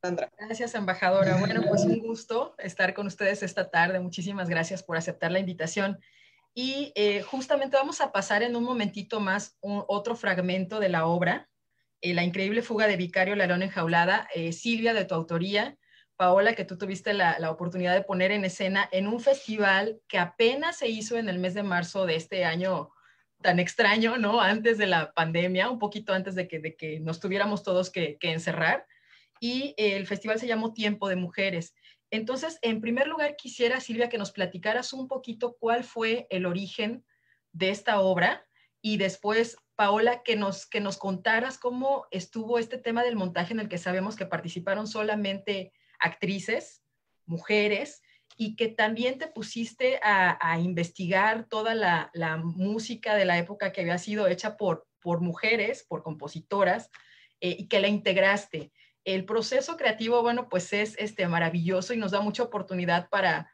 Sandra. Gracias, embajadora. Bueno, pues un gusto estar con ustedes esta tarde. Muchísimas gracias por aceptar la invitación. Y justamente vamos a pasar en un momentito más otro fragmento de la obra, La increíble fuga de Vicario, la leona enjaulada. Silvia, de tu autoría, Paola, que tú tuviste la oportunidad de poner en escena en un festival que apenas se hizo en el mes de marzo de este año tan extraño, ¿no? Antes de la pandemia, un poquito antes de que nos tuviéramos todos que encerrar. Y el festival se llamó Tiempo de Mujeres. Entonces, en primer lugar, quisiera, Silvia, que nos platicaras un poquito cuál fue el origen de esta obra, y después, Paola, que nos contaras cómo estuvo este tema del montaje en el que sabemos que participaron solamente actrices, mujeres, y que también te pusiste a investigar toda la música de la época que había sido hecha por mujeres, por compositoras, y que la integraste. El proceso creativo, bueno, pues es maravilloso y nos da mucha oportunidad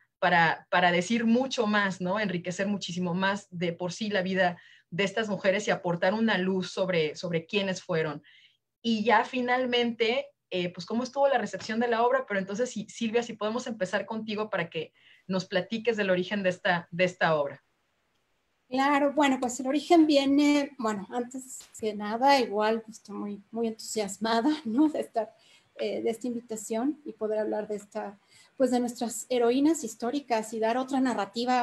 para decir mucho más, ¿no? Enriquecer muchísimo más de por sí la vida de estas mujeres y aportar una luz sobre quiénes fueron. Y ya finalmente, pues cómo estuvo la recepción de la obra, pero entonces, Silvia, si podemos empezar contigo para que nos platiques del origen de esta obra. Claro, bueno, pues el origen viene, bueno, antes que nada, igual pues, estoy muy, muy entusiasmada, ¿no? De esta invitación y poder hablar de pues de nuestras heroínas históricas y dar otra narrativa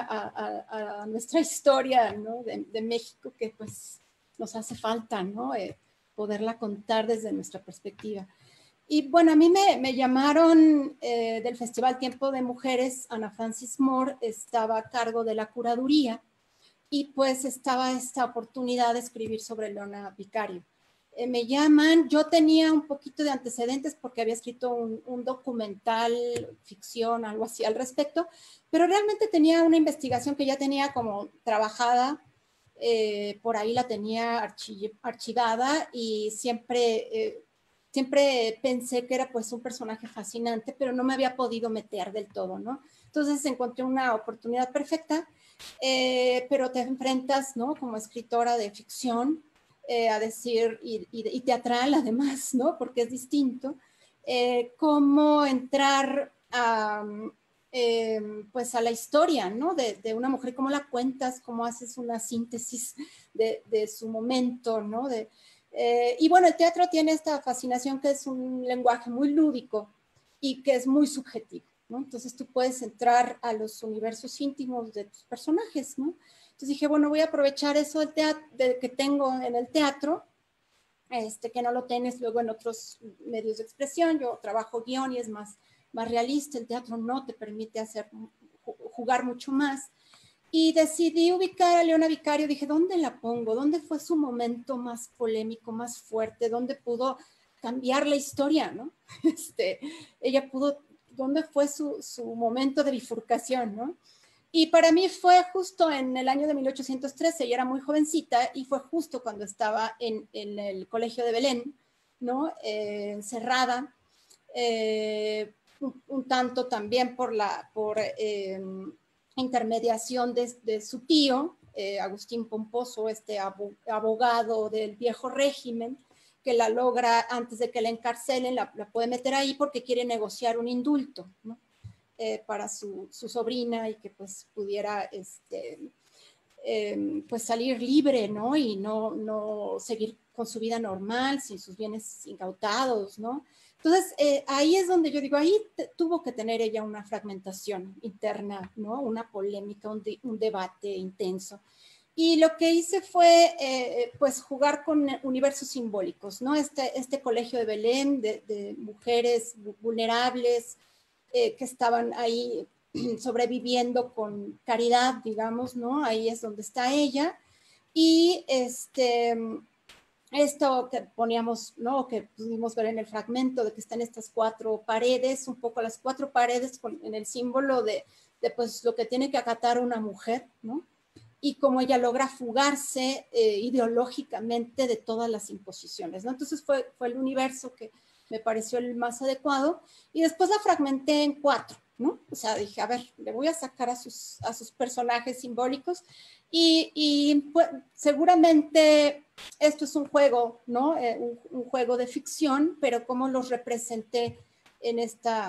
a nuestra historia, ¿no? De México, que pues nos hace falta, ¿no? Poderla contar desde nuestra perspectiva. Y bueno, a mí me llamaron del Festival Tiempo de Mujeres. Ana Francis Moore estaba a cargo de la curaduría, y pues estaba esta oportunidad de escribir sobre Leona Vicario. Me llaman, yo tenía un poquito de antecedentes porque había escrito un documental, ficción, algo así al respecto, pero realmente tenía una investigación que ya tenía como trabajada, por ahí la tenía archivada, y siempre pensé que era pues un personaje fascinante, pero no me había podido meter del todo, ¿no? Entonces encontré una oportunidad perfecta. Pero te enfrentas, ¿no? Como escritora de ficción, a decir, y teatral además, ¿no? Porque es distinto, cómo entrar pues a la historia, ¿no? De una mujer, cómo la cuentas, cómo haces una síntesis de su momento, ¿no? Y bueno, el teatro tiene esta fascinación, que es un lenguaje muy lúdico y que es muy subjetivo, ¿no? Entonces tú puedes entrar a los universos íntimos de tus personajes, ¿no? Entonces dije, bueno, voy a aprovechar eso que tengo en el teatro, que no lo tienes luego en otros medios de expresión. Yo trabajo guión y es más realista. El teatro no te permite jugar mucho más. Y decidí ubicar a Leona Vicario. Dije, ¿dónde la pongo? ¿Dónde fue su momento más polémico, más fuerte? ¿Dónde pudo cambiar la historia, ¿no? Ella pudo, ¿dónde fue su momento de bifurcación, ¿no? Y para mí fue justo en el año de 1813, ella era muy jovencita, y fue justo cuando estaba en el colegio de Belén, ¿no? Encerrada, un tanto también por intermediación de su tío, Agustín Pomposo, abogado del viejo régimen, que la logra, antes de que la encarcelen, la puede meter ahí porque quiere negociar un indulto, ¿no? Para su sobrina, y que pues pudiera pues salir libre, ¿no? Y no seguir con su vida normal, sin sus bienes incautados, ¿no? Entonces, ahí es donde yo digo, ahí tuvo que tener ella una fragmentación interna, ¿no? Una polémica, un debate intenso. Y lo que hice fue, pues, jugar con universos simbólicos, ¿no? Este colegio de Belén, de mujeres vulnerables, que estaban ahí sobreviviendo con caridad, digamos, ¿no? Ahí es donde está ella. Y esto que poníamos, ¿no? Que pudimos ver en el fragmento, de que están estas 4 paredes, un poco las 4 paredes en el símbolo de pues lo que tiene que acatar una mujer, ¿no? Y cómo ella logra fugarse ideológicamente de todas las imposiciones, ¿no? Entonces fue el universo que me pareció el más adecuado, y después la fragmenté en 4, ¿no? O sea, dije, a ver, le voy a sacar a sus personajes simbólicos, y pues, seguramente esto es un juego, ¿no? Un juego de ficción, pero cómo los representé en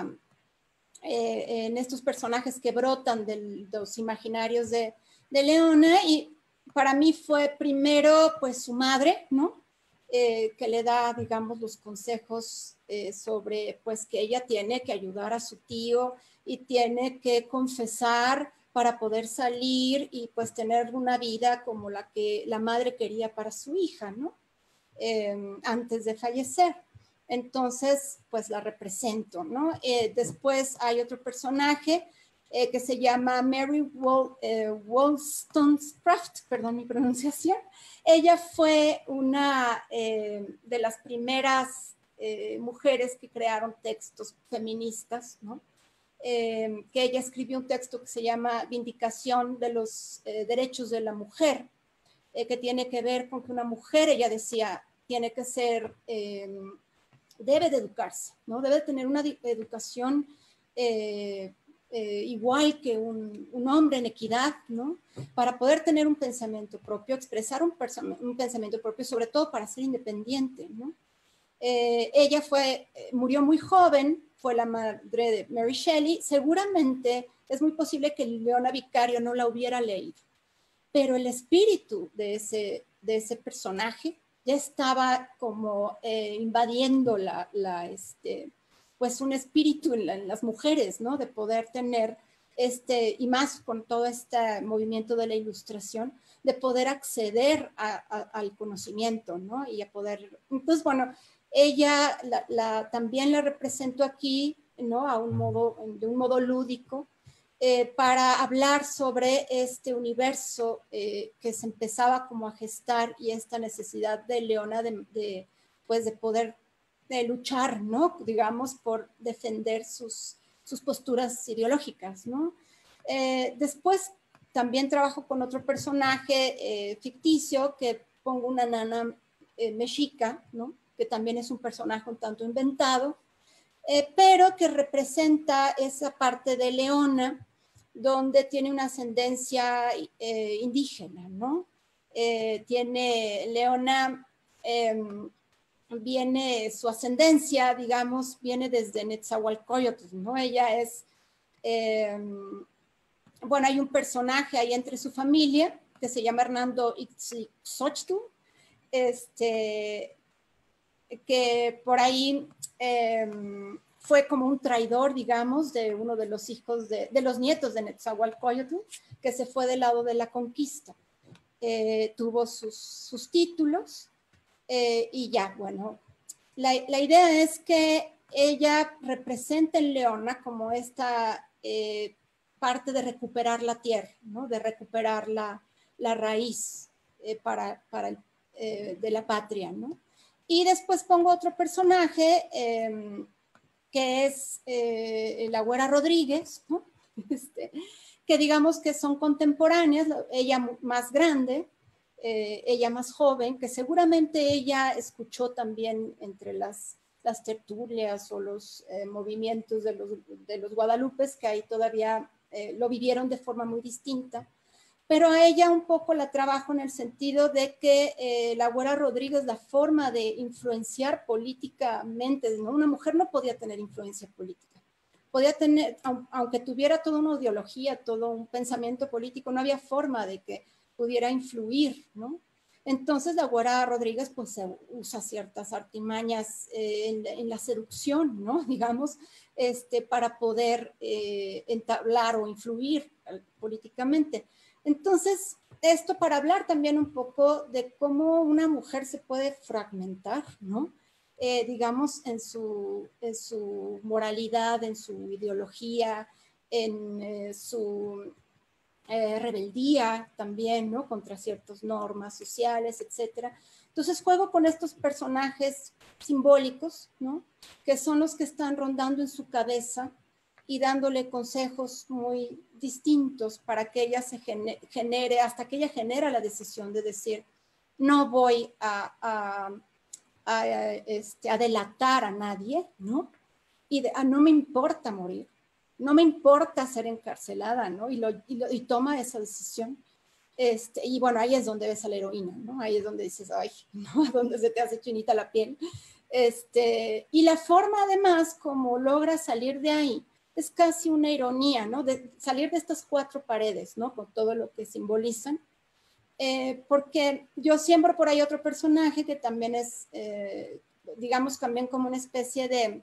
estos personajes que brotan de los imaginarios de Leona, y para mí fue primero pues su madre, ¿no? Que le da, digamos, los consejos sobre pues que ella tiene que ayudar a su tío y tiene que confesar para poder salir y pues tener una vida como la que la madre quería para su hija, ¿no? Antes de fallecer. Entonces, pues la represento, ¿no? Después hay otro personaje que se llama Mary Wollstonecraft, perdón mi pronunciación. Ella fue una de las primeras mujeres que crearon textos feministas, ¿no? Que ella escribió un texto que se llama Vindicación de los Derechos de la Mujer, que tiene que ver con que una mujer, ella decía, tiene que ser, debe de educarse, ¿no? Debe tener una educación igual que un hombre en equidad, ¿no? Para poder tener un pensamiento propio, expresar un pensamiento propio, sobre todo para ser independiente, ¿no? Ella murió muy joven, fue la madre de Mary Shelley. Seguramente es muy posible que Leona Vicario no la hubiera leído, pero el espíritu de ese personaje ya estaba como invadiendo pues un espíritu en las mujeres, ¿no? De poder tener y más con todo este movimiento de la ilustración, de poder acceder al conocimiento, ¿no? Y a poder, entonces, bueno, ella también la represento aquí, ¿no? De un modo lúdico, para hablar sobre este universo que se empezaba como a gestar y esta necesidad de Leona pues de poder luchar, ¿no? Digamos, por defender sus posturas ideológicas, ¿no? Después también trabajo con otro personaje ficticio que pongo una nana mexica, ¿no? Que también es un personaje un tanto inventado, pero que representa esa parte de Leona donde tiene una ascendencia indígena, ¿no? Leona, su ascendencia, digamos, viene desde Netzahualcóyotl, ¿no? Ella es, bueno, hay un personaje ahí entre su familia que se llama Hernando Ixochtl, que por ahí fue como un traidor, digamos, de uno de los hijos de los nietos de Netzahualcóyotl, que se fue del lado de la conquista. Tuvo sus títulos y ya, bueno, la idea es que ella representa en Leona como esta parte de recuperar la tierra, ¿no? De recuperar la raíz de la patria, ¿no? Y después pongo otro personaje que es la Güera Rodríguez, ¿no? Que digamos que son contemporáneas, ella más grande, ella más joven, que seguramente ella escuchó también entre las tertulias o los movimientos de los guadalupes, que ahí todavía lo vivieron de forma muy distinta. Pero a ella un poco la trabajo en el sentido de que la Güera Rodríguez, la forma de influenciar políticamente, ¿no? Una mujer no podía tener influencia política. Podía tener, aunque tuviera toda una ideología, todo un pensamiento político, no había forma de que pudiera influir, ¿no? Entonces la Güera Rodríguez pues usa ciertas artimañas en la seducción, ¿no? Digamos, para poder entablar o influir políticamente. Entonces, esto para hablar también un poco de cómo una mujer se puede fragmentar, ¿no? Digamos, en su moralidad, en su ideología, en su rebeldía también, ¿no? Contra ciertas normas sociales, etcétera. Entonces juego con estos personajes simbólicos, ¿no? Que son los que están rondando en su cabeza y dándole consejos muy distintos para que ella se genere, hasta que ella genera la decisión de decir, no voy a delatar a nadie, ¿no? Y no me importa morir, no me importa ser encarcelada, ¿no? Y toma esa decisión. Y bueno, ahí es donde ves a la heroína, ¿no? Ahí es donde dices, ay, ¿no? Donde se te hace chinita la piel. Y la forma además como logra salir de ahí es casi una ironía, ¿no? De salir de estas cuatro paredes, ¿no? Con todo lo que simbolizan. Porque yo siembro por ahí otro personaje que también es, digamos, también como una especie de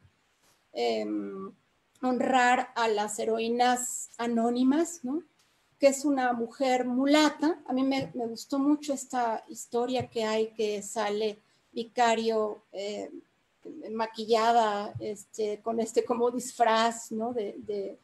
honrar a las heroínas anónimas, ¿no? Que es una mujer mulata. A mí me gustó mucho esta historia que hay, que sale Vicario maquillada con como disfraz, ¿no? de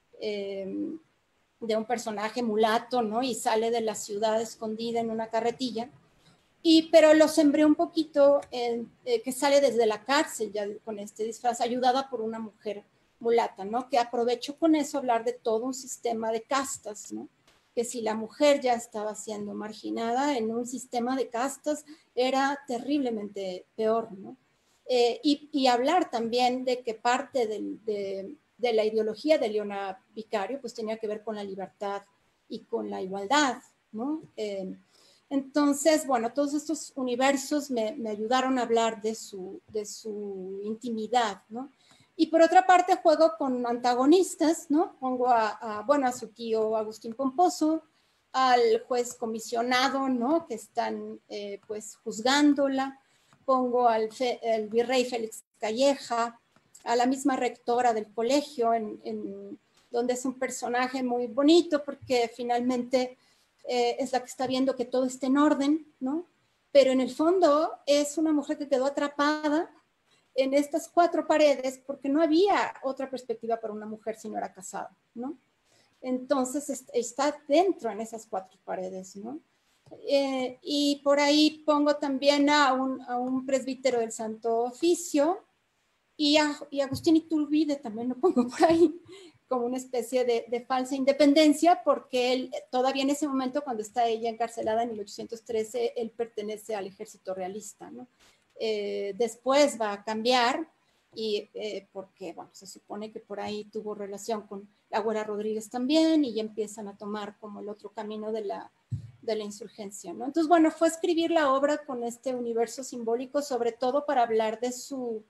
un personaje mulato, ¿no? Y sale de la ciudad escondida en una carretilla. Pero lo sembré un poquito, que sale desde la cárcel ya con este disfraz, ayudada por una mujer mulata, ¿no? Que aprovecho con eso hablar de todo un sistema de castas, ¿no? Que si la mujer ya estaba siendo marginada en un sistema de castas, era terriblemente peor, ¿no? Y hablar también de que parte de la ideología de Leona Vicario, pues tenía que ver con la libertad y con la igualdad, ¿no? Entonces, bueno, todos estos universos me ayudaron a hablar de su intimidad, ¿no? Y por otra parte juego con antagonistas, ¿no? Pongo a su tío Agustín Pomposo, al juez comisionado, ¿no? Que están pues juzgándola. Pongo al virrey Félix Calleja, a la misma rectora del colegio, donde es un personaje muy bonito porque finalmente es la que está viendo que todo esté en orden, ¿no? Pero en el fondo es una mujer que quedó atrapada en estas cuatro paredes porque no había otra perspectiva para una mujer si no era casada, ¿no? Entonces está dentro en esas cuatro paredes, ¿no? Y por ahí pongo también a un presbítero del Santo Oficio y Agustín Iturbide también lo pongo por ahí como una especie de falsa independencia, porque él todavía en ese momento, cuando está ella encarcelada en 1813, él pertenece al ejército realista, ¿no? Después va a cambiar porque, bueno, se supone que por ahí tuvo relación con la Güera Rodríguez también y ya empiezan a tomar como el otro camino de la insurgencia, ¿no? Entonces, bueno, fue escribir la obra con este universo simbólico, sobre todo para hablar de su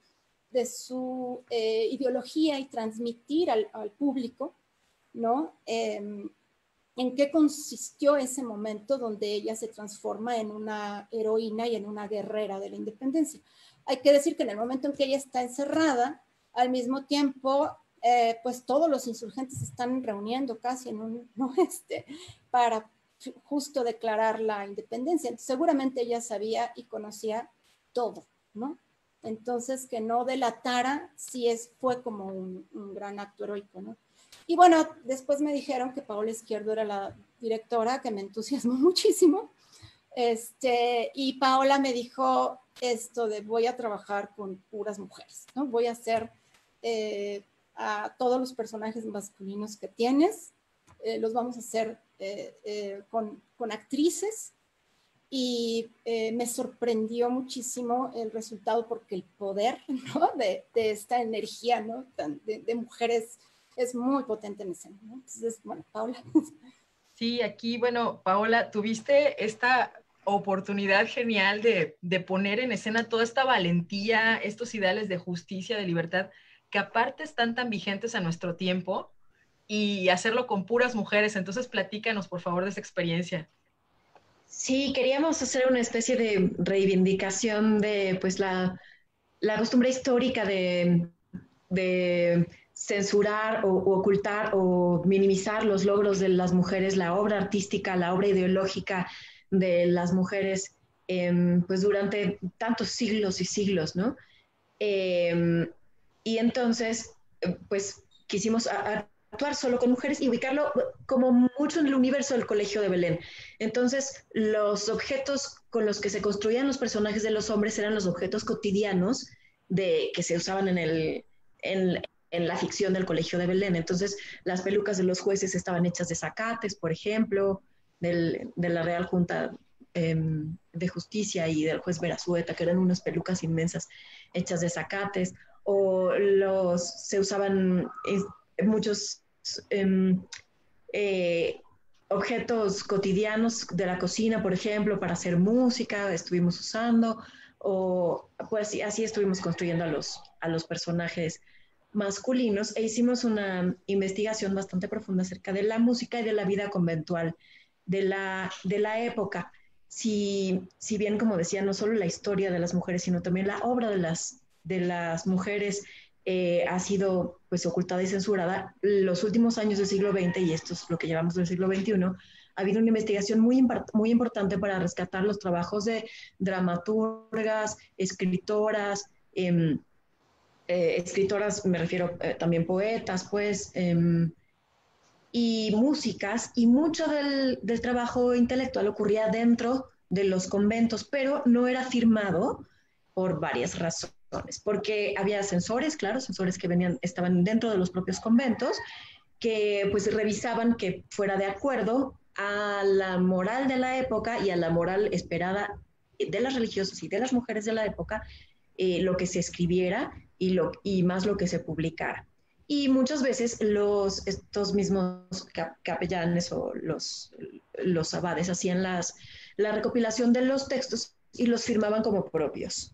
ideología y transmitir al público, ¿no? En qué consistió ese momento donde ella se transforma en una heroína y en una guerrera de la independencia. Hay que decir que en el momento en que ella está encerrada, al mismo tiempo, pues todos los insurgentes se están reuniendo casi ¿no? para justo declarar la independencia. Entonces, seguramente ella sabía y conocía todo, ¿no? Entonces, que no delatara fue como un gran acto heroico, ¿no? Y bueno, después me dijeron que Paola Izquierdo era la directora, que me entusiasmó muchísimo. Y Paola me dijo esto de voy a trabajar con puras mujeres, ¿no? Voy a hacer a todos los personajes masculinos que tienes, los vamos a hacer con actrices. Y me sorprendió muchísimo el resultado porque el poder, ¿no? de esta energía, ¿no? de mujeres es muy potente en escena, ¿no? Entonces, bueno, Paola. Sí, aquí, bueno, Paola, tuviste esta oportunidad genial de poner en escena toda esta valentía, estos ideales de justicia, de libertad, que aparte están tan vigentes a nuestro tiempo, y hacerlo con puras mujeres. Entonces, platícanos, por favor, de esa experiencia. Sí, queríamos hacer una especie de reivindicación de pues la costumbre histórica de censurar o ocultar o minimizar los logros de las mujeres, la obra artística, la obra ideológica de las mujeres, pues durante tantos siglos y siglos, ¿no? Y entonces, pues quisimos actuar solo con mujeres y ubicarlo como mucho en el universo del Colegio de Belén. Entonces, los objetos con los que se construían los personajes de los hombres eran los objetos cotidianos que se usaban en la ficción del Colegio de Belén. Entonces, las pelucas de los jueces estaban hechas de zacates, por ejemplo, de la Real Junta de Justicia y del juez Berazueta, que eran unas pelucas inmensas hechas de zacates, o se usaban muchos objetos cotidianos de la cocina, por ejemplo, para hacer música, estuvimos usando, o pues así estuvimos construyendo a los personajes masculinos e hicimos una investigación bastante profunda acerca de la música y de la vida conventual de la época. Si bien, como decía, no solo la historia de las mujeres, sino también la obra de las mujeres ha sido pues ocultada y censurada, los últimos años del siglo XX, y esto es lo que llevamos del siglo XXI, ha habido una investigación muy importante para rescatar los trabajos de dramaturgas, escritoras, escritoras, me refiero también poetas, pues, y músicas, y mucho del trabajo intelectual ocurría dentro de los conventos, pero no era firmado por varias razones, porque había censores, claro, censores que estaban dentro de los propios conventos, que pues revisaban que fuera de acuerdo a la moral de la época y a la moral esperada de las religiosas y de las mujeres de la época, lo que se escribiera y más lo que se publicara. Y muchas veces estos mismos capellanes o los abades hacían la recopilación de los textos y los firmaban como propios.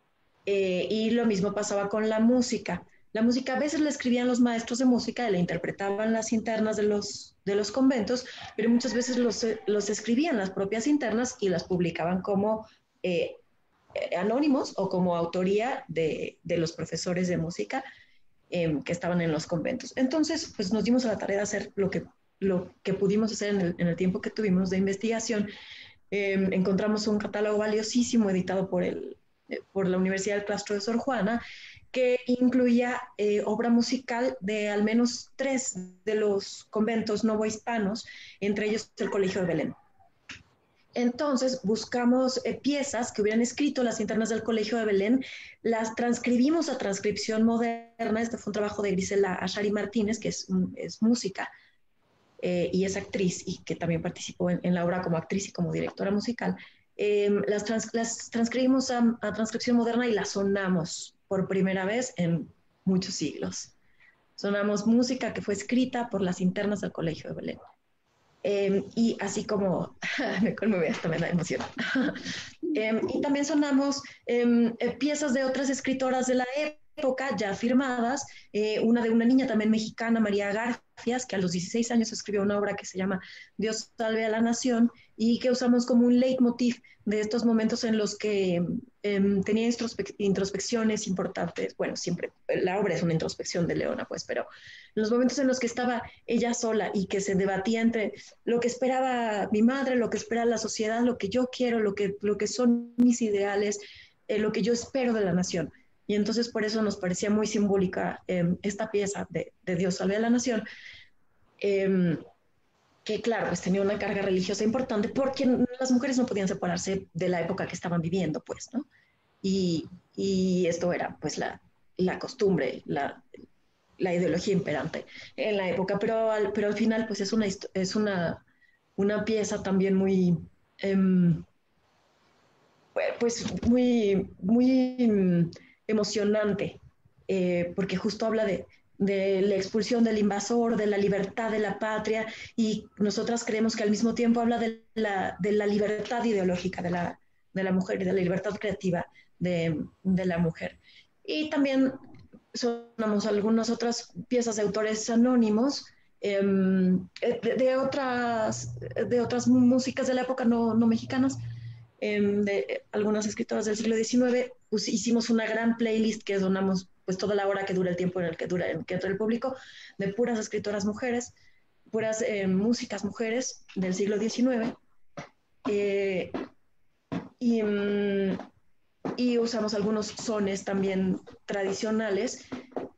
Y lo mismo pasaba con la música. La música a veces la escribían los maestros de música y la interpretaban las internas de los conventos, pero muchas veces los escribían las propias internas y las publicaban como anónimos o como autoría de los profesores de música que estaban en los conventos. Entonces, pues nos dimos a la tarea de hacer lo que pudimos hacer en el tiempo que tuvimos de investigación. Encontramos un catálogo valiosísimo editado por la Universidad del Claustro de Sor Juana, que incluía obra musical de al menos 3 de los conventos novohispanos, entre ellos el Colegio de Belén. Entonces buscamos piezas que hubieran escrito las internas del Colegio de Belén, las transcribimos a transcripción moderna. Este fue un trabajo de Grisela Ashari Martínez, que es música y es actriz y que también participó en la obra como actriz y como directora musical. Las transcribimos a transcripción moderna y las sonamos por primera vez en muchos siglos. Sonamos música que fue escrita por las internas del Colegio de Belén. Y así como, me conmueve, hasta me da emoción. Y también sonamos piezas de otras escritoras de la época ya firmadas, una de una niña también mexicana, María Garfias, que a los 16 años escribió una obra que se llama Dios salve a la nación, y que usamos como un leitmotiv de estos momentos en los que tenía introspecciones importantes. Bueno, siempre la obra es una introspección de Leona, pues, pero en los momentos en los que estaba ella sola y que se debatía entre lo que esperaba mi madre, lo que espera la sociedad, lo que yo quiero, lo que son mis ideales, lo que yo espero de la nación. Y entonces por eso nos parecía muy simbólica esta pieza de Dios salve a la nación, que claro, pues tenía una carga religiosa importante porque las mujeres no podían separarse de la época que estaban viviendo, pues, ¿no? Y esto era, pues, la costumbre, la ideología imperante en la época, pero al final, pues, es una pieza también muy, pues, muy emocionante, porque justo habla de la expulsión del invasor, de la libertad de la patria, y nosotras creemos que al mismo tiempo habla de la libertad ideológica de la mujer y de la libertad creativa de la mujer. Y también sonamos algunas otras piezas de autores anónimos, de otras músicas de la época no mexicanas, de algunas escritoras del siglo XIX. Pues hicimos una gran playlist que donamos pues toda la hora que dura el tiempo en el que entra el público, de puras escritoras mujeres, puras músicas mujeres del siglo XIX, y usamos algunos sones también tradicionales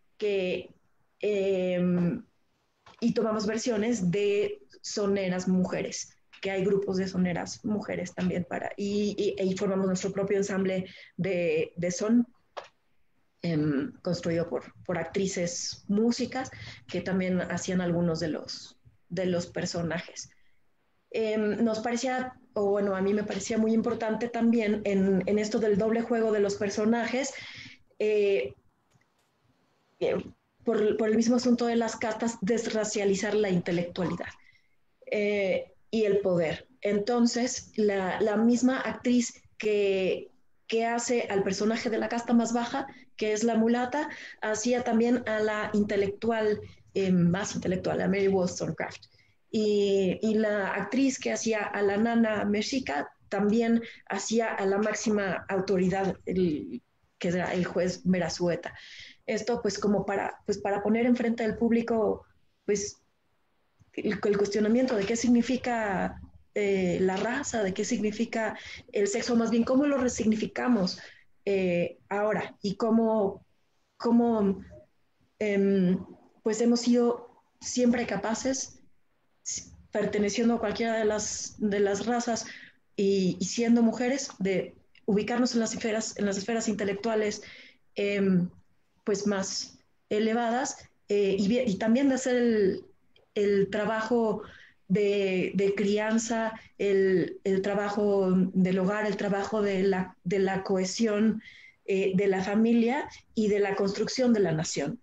y tomamos versiones de soneras mujeres, que hay grupos de soneras mujeres también y formamos nuestro propio ensamble de son, construido por actrices músicas que también hacían algunos de los personajes. Nos parecía, o bueno, a mí me parecía muy importante también en esto del doble juego de los personajes, por el mismo asunto de las castas, desracializar la intelectualidad y el poder. Entonces, la misma actriz que que hace al personaje de la casta más baja, que es la mulata, hacía también a la intelectual, más intelectual, a Mary Wollstonecraft. Y la actriz que hacía a la nana mexica también hacía a la máxima autoridad, que era el juez Merazueta. Esto pues como para poner enfrente del público pues el cuestionamiento de qué significa la raza, de qué significa el sexo, más bien cómo lo resignificamos ahora y cómo pues hemos sido siempre capaces, perteneciendo a cualquiera de las razas y siendo mujeres, de ubicarnos en las esferas intelectuales pues más elevadas y también de hacer el trabajo de crianza, el trabajo del hogar, el trabajo de la cohesión de la familia y de la construcción de la nación.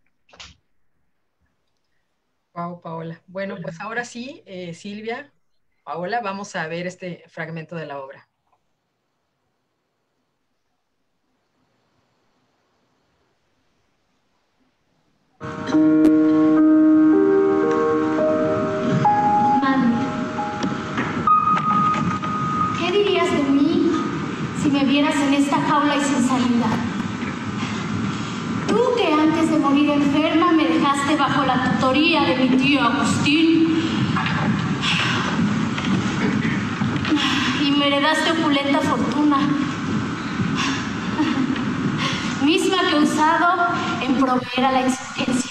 Wow, Paola. Bueno, pues ahora sí, Silvia, Paola, vamos a ver este fragmento de la obra. Madre, ¿qué dirías de mí si me vieras en esta jaula y sin salida? Tú que antes de morir enferma me dejaste bajo la tutoría de mi tío Agustín y me heredaste opulenta fortuna, misma que he usado en proveer a la insurgencia.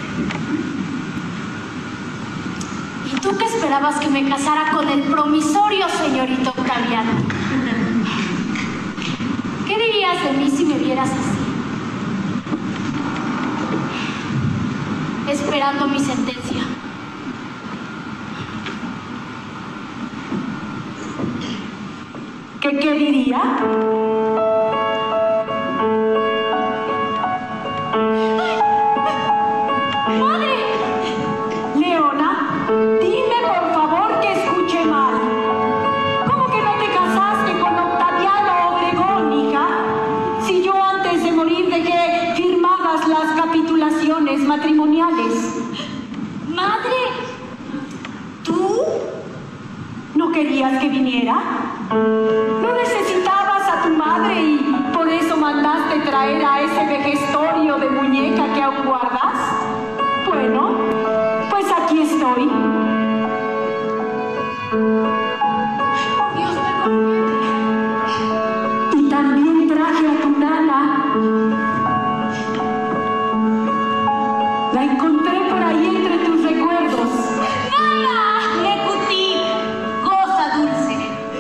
¿Y tú qué esperabas que me casara con el promisorio señorito Octaviano? ¿Qué dirías de mí si me vieras así? Esperando mi sentencia. ¿Qué diría? ¡Madre! Leona, dime por favor que escuché mal. ¿Cómo que no te casaste con Octaviano Obregón, hija? Si yo antes de morir dejé firmadas las capitulaciones matrimoniales. ¡Madre! ¿Tú no querías que viniera? ¿No necesitabas a tu madre y por eso mandaste traer a ese vejestorio de muñeca que aún guardas? Bueno, pues aquí estoy. Dios me conmueve. Y también traje a tu nana. La encontré por ahí entre tus recuerdos. ¡Nana! ¡Necuti! ¡Goza dulce!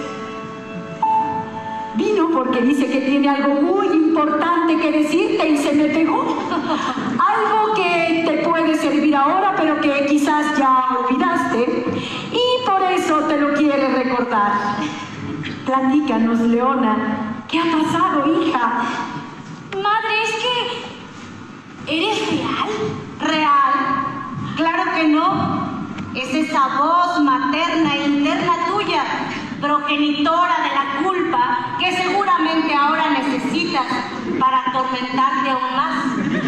Vino porque dice que tiene algo muy importante que decirte y se me pegó. Algo que te puede servir ahora, pero que quizás ya olvidaste. Y por eso te lo quiere recordar. Platícanos, Leona. ¿Qué ha pasado, hija? Madre, es que... ¿eres real? ¿Real? Claro que no. Es esa voz materna e interna tuya, progenitora de la culpa, que seguramente ahora necesitas para atormentarte aún más.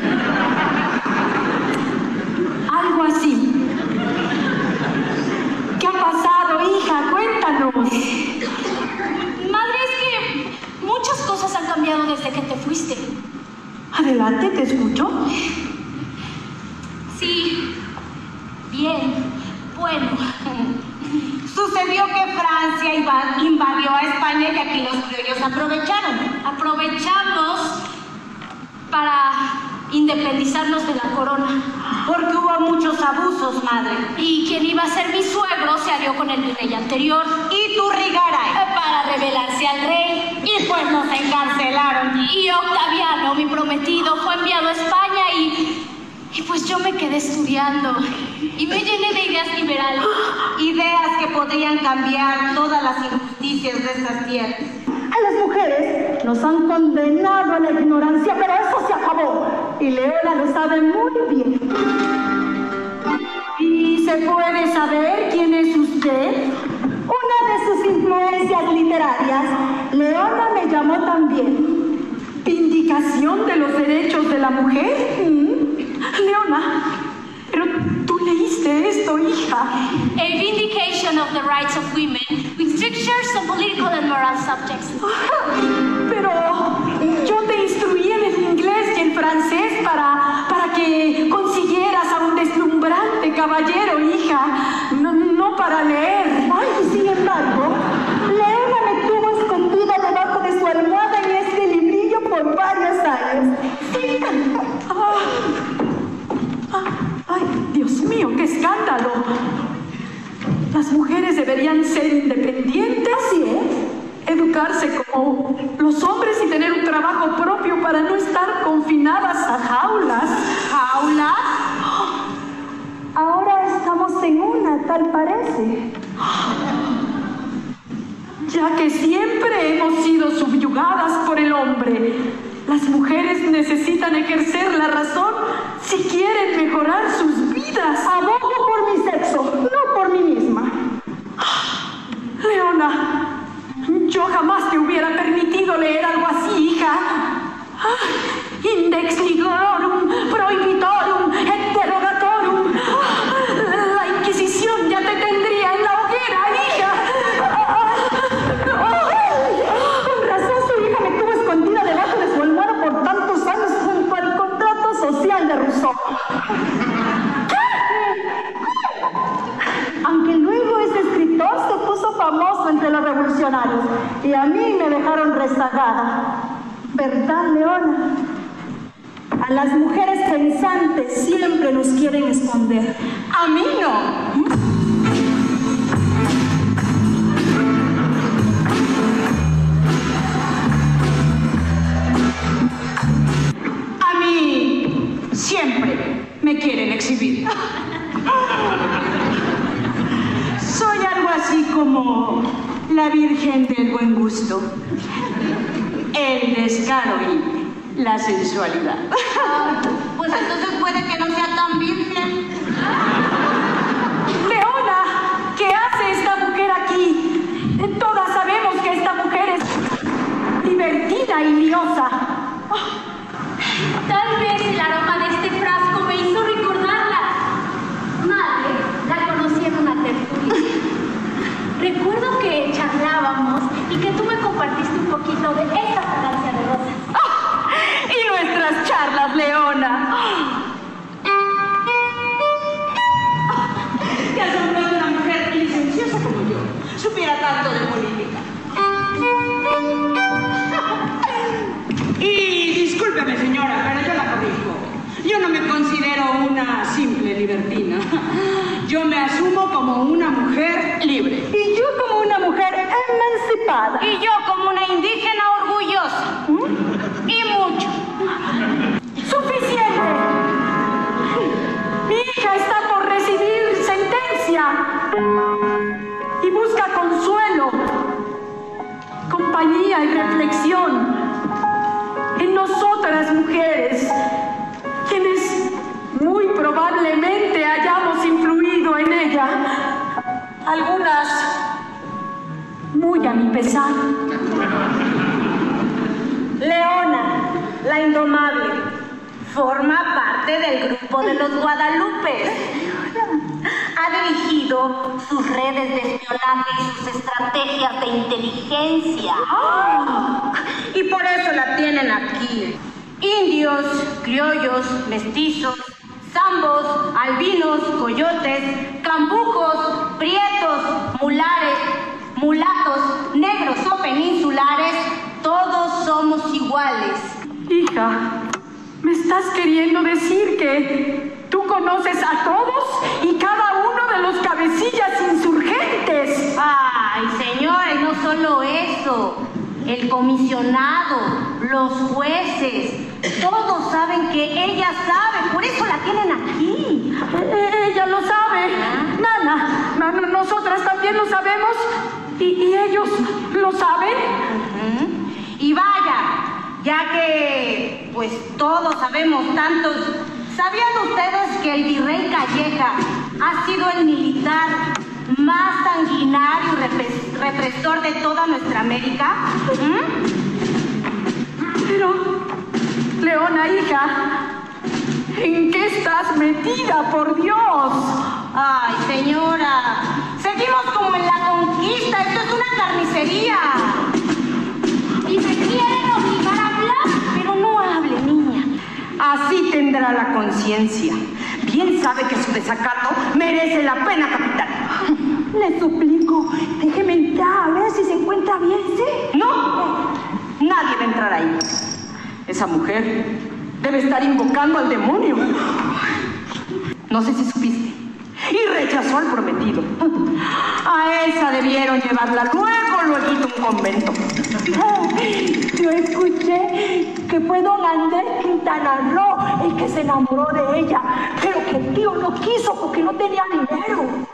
Algo así. ¿Qué ha pasado, hija? Cuéntanos. Madre, es que muchas cosas han cambiado desde que te fuiste. Adelante, te escucho. Sí, bien, bueno. Sucedió que Francia invadió a España y aquí los criollos aprovecharon. Aprovechamos para independizarnos de la corona. Porque hubo muchos abusos, madre. Y quien iba a ser mi suegro se alió con el virrey anterior. Y tu Rigaray. Para rebelarse al rey. Y pues nos encarcelaron. Y Octaviano, mi prometido, fue enviado a España y pues yo me quedé estudiando. Y me llené de ideas liberales. Ideas que podrían cambiar todas las injusticias de estas tierras. A las mujeres nos han condenado a la ignorancia, pero eso se acabó. Y Leona lo sabe muy bien. ¿Y se puede saber quién es usted? Una de sus influencias literarias, Leona me llamó también. Vindicación de los derechos de la mujer. Leona, pero tú leíste esto, hija. A vindication of the rights of women with strictures on political and moral subjects. Pero yo te instruí en el inglés y el francés para que consiguieras a un deslumbrante caballero, hija, no para leer. Ay, sin embargo, Leona me tuvo escondida debajo de su almohada en este librillo por varios años. Sí. Ay, Dios mío, qué escándalo. Las mujeres deberían ser independientes. Así es. Educarse como los hombres y tener un trabajo propio para no estar confinadas a jaulas. ¿Jaulas? Ahora estamos en una, tal parece. Ya que siempre hemos sido subyugadas por el hombre, las mujeres necesitan ejercer la razón si quieren mejorar sus vidas. Abogo por mi sexo, no por mí misma. Leona, yo jamás te hubiera permitido leer algo así, hija. Index ligorum, prohibitorum, interrogatorum. La Inquisición ya te tendría en la hoguera, hija. Con razón su hija me tuvo escondida debajo de su almohada por tantos años junto al contrato social de Rousseau. Aunque luego ese escritor se puso famoso entre los revolucionarios y a mí me dejaron rezagada. ¿Verdad, Leona? A las mujeres pensantes siempre nos quieren esconder. A mí no. A mí siempre me quieren exhibir. Soy algo así como la Virgen del Buen Gusto, el descaro y la sensualidad. Pues entonces puede que no sea tan virgen. Leona, ¿qué hace esta mujer aquí? Todas sabemos que esta mujer es divertida y liosa. Tal vez el aroma de este frasco me hizo recordarla. Madre, la conocí en una tertulia. Recuerdo que charlábamos y que tú me compartiste un poquito de esta fragancia de rosas. Y nuestras charlas, Leona. Te asombró que una mujer licenciosa como yo supiera tanto de política. Y discúlpeme, señora, pero yo la corrijo. Yo no me considero una simple libertina. Yo me asumo como una mujer libre. Y yo como una mujer emancipada. Y yo como una indígena orgullosa. Y mucho. ¡Suficiente! Mi hija está por recibir sentencia y busca consuelo, compañía y reflexión en nosotras mujeres, quienes muy probablemente hayamos influido en ella, algunas muy a mi pesar. Leona, la indomable, forma parte del grupo de los Guadalupes. Ha dirigido sus redes de espionaje y sus estrategias de inteligencia. Y por eso la tienen aquí. Indios, criollos, mestizos, zambos, albinos, coyotes, cambujos, prietos, mulares, mulatos, negros o peninsulares, todos somos iguales. Hija, ¿me estás queriendo decir que tú conoces a todos y cada uno de los cabecillas insurgentes? Ay, señores, no solo eso. El comisionado, los jueces, todos saben que ella sabe, por eso la tienen aquí. Ella lo sabe. Nana, nosotras también lo sabemos y ellos lo saben. Y vaya, ya que pues todos sabemos tantos, ¿sabían ustedes que el virrey Calleja ha sido el militar más sanguinario y represor de toda nuestra América? Leona, hija, ¿en qué estás metida, por Dios? Ay, señora, seguimos como en la conquista, esto es una carnicería. Y me quieren obligar a hablar, pero no hable, niña. Así tendrá la conciencia. Bien sabe que su desacato merece la pena capital. Le suplico, déjeme entrar a ver si se encuentra bien, ¿sí? No, nadie va a entrar ahí. Esa mujer debe estar invocando al demonio. No sé si supiste. Y rechazó al prometido. A esa debieron llevarla luego a un convento. Yo escuché que fue don Andrés Quintana Roo el que se enamoró de ella, pero que el tío no quiso porque no tenía dinero.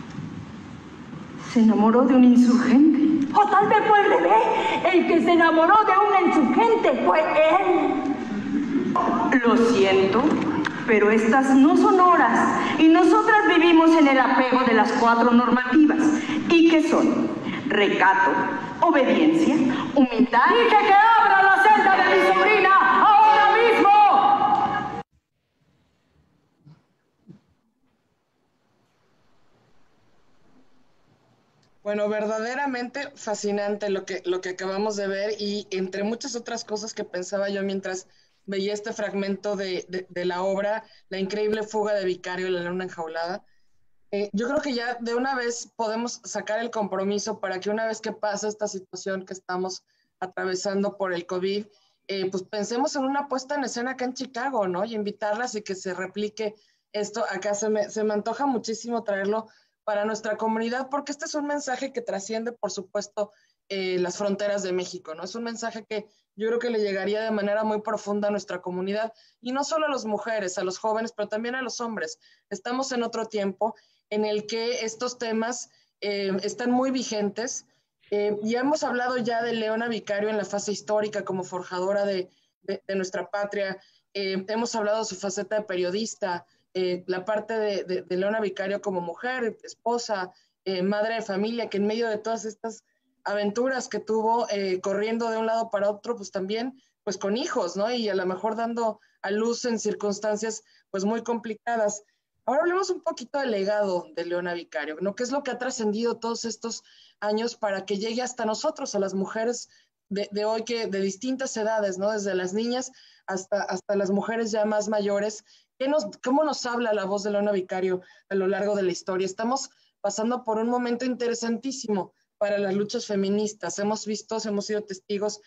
Se enamoró de un insurgente. O tal vez fue al revés. El que se enamoró de un insurgente fue él. Lo siento, pero estas no son horas. Y nosotras vivimos en el apego de las 4 normativas. ¿Y qué son? Recato, obediencia, humildad. ¡Y que abra la celda de mi sobrina ahora mismo! Bueno, verdaderamente fascinante lo que acabamos de ver, y entre muchas otras cosas que pensaba yo mientras veía este fragmento de la obra, La increíble fuga de Vicario y la luna enjaulada. Yo creo que ya de una vez podemos sacar el compromiso para que una vez que pase esta situación que estamos atravesando por el COVID, pues pensemos en una puesta en escena acá en Chicago, ¿no? Y invitarlas y que se replique esto. Acá se me antoja muchísimo traerlo para nuestra comunidad, porque este es un mensaje que trasciende, por supuesto, las fronteras de México, ¿no? Es un mensaje que yo creo que le llegaría de manera muy profunda a nuestra comunidad, y no solo a las mujeres, a los jóvenes, pero también a los hombres. Estamos en otro tiempo en el que estos temas están muy vigentes. Ya hemos hablado ya de Leona Vicario en la fase histórica como forjadora de nuestra patria. Hemos hablado de su faceta de periodista, la parte de Leona Vicario como mujer, esposa, madre de familia, que en medio de todas estas aventuras que tuvo, corriendo de un lado para otro, pues también pues con hijos, ¿no? Y a lo mejor dando a luz en circunstancias pues muy complicadas. Ahora hablemos un poquito del legado de Leona Vicario, ¿no? ¿Qué es lo que ha trascendido todos estos años para que llegue hasta nosotros, a las mujeres de hoy, que de distintas edades, ¿no? Desde las niñas hasta las mujeres ya más mayores? ¿Cómo nos habla la voz de Leona Vicario a lo largo de la historia? Estamos pasando por un momento interesantísimo para las luchas feministas. Hemos sido testigos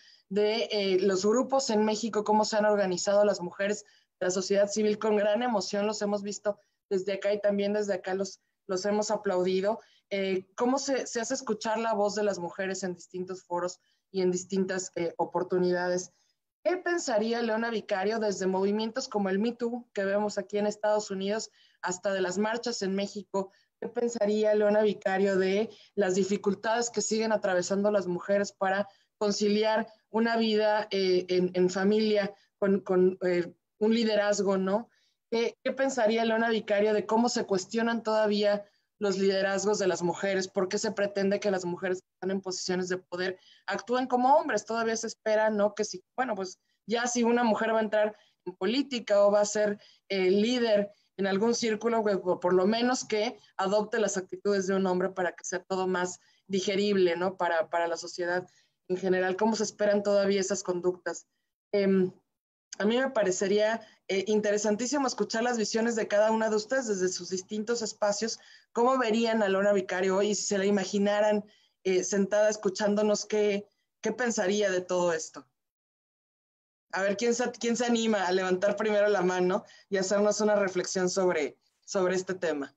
de los grupos en México, cómo se han organizado las mujeres de la sociedad civil con gran emoción. Los hemos visto desde acá, y también desde acá los hemos aplaudido. ¿Cómo se hace escuchar la voz de las mujeres en distintos foros y en distintas oportunidades? ¿Qué pensaría Leona Vicario desde movimientos como el Me Too, que vemos aquí en Estados Unidos, hasta de las marchas en México? ¿Qué pensaría Leona Vicario de las dificultades que siguen atravesando las mujeres para conciliar una vida en familia con un liderazgo, ¿no? ¿Qué pensaría Leona Vicario de cómo se cuestionan todavía los liderazgos de las mujeres? ¿Por qué se pretende que las mujeres que están en posiciones de poder actúen como hombres? Todavía se espera, ¿no? Que si, bueno, pues ya si una mujer va a entrar en política o va a ser líder en algún círculo, por lo menos que adopte las actitudes de un hombre para que sea todo más digerible, ¿no? Para la sociedad en general. ¿Cómo se esperan todavía esas conductas? A mí me parecería interesantísimo escuchar las visiones de cada una de ustedes desde sus distintos espacios. ¿Cómo verían a Leona Vicario hoy? Y si se la imaginaran sentada escuchándonos, ¿qué pensaría de todo esto? A ver, ¿quién se anima a levantar primero la mano y hacernos una reflexión sobre este tema?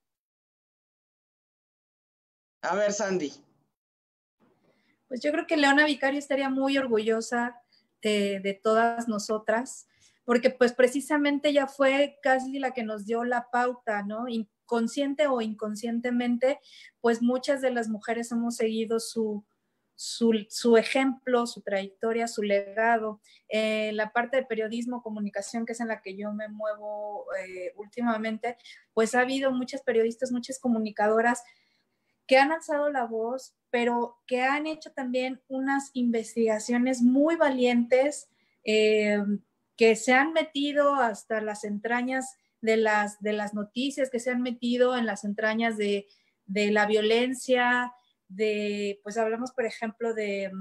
A ver, Sandy. Pues yo creo que Leona Vicario estaría muy orgullosa de todas nosotras, porque pues precisamente ella fue casi la que nos dio la pauta, ¿no? Consciente o inconscientemente, pues muchas de las mujeres hemos seguido su ejemplo, su trayectoria, su legado. La parte de periodismo, comunicación, que es en la que yo me muevo últimamente, pues ha habido muchas periodistas, muchas comunicadoras que han alzado la voz, pero que han hecho también unas investigaciones muy valientes, que se han metido hasta las entrañas de las noticias, que se han metido en las entrañas de la violencia, pues hablamos, por ejemplo,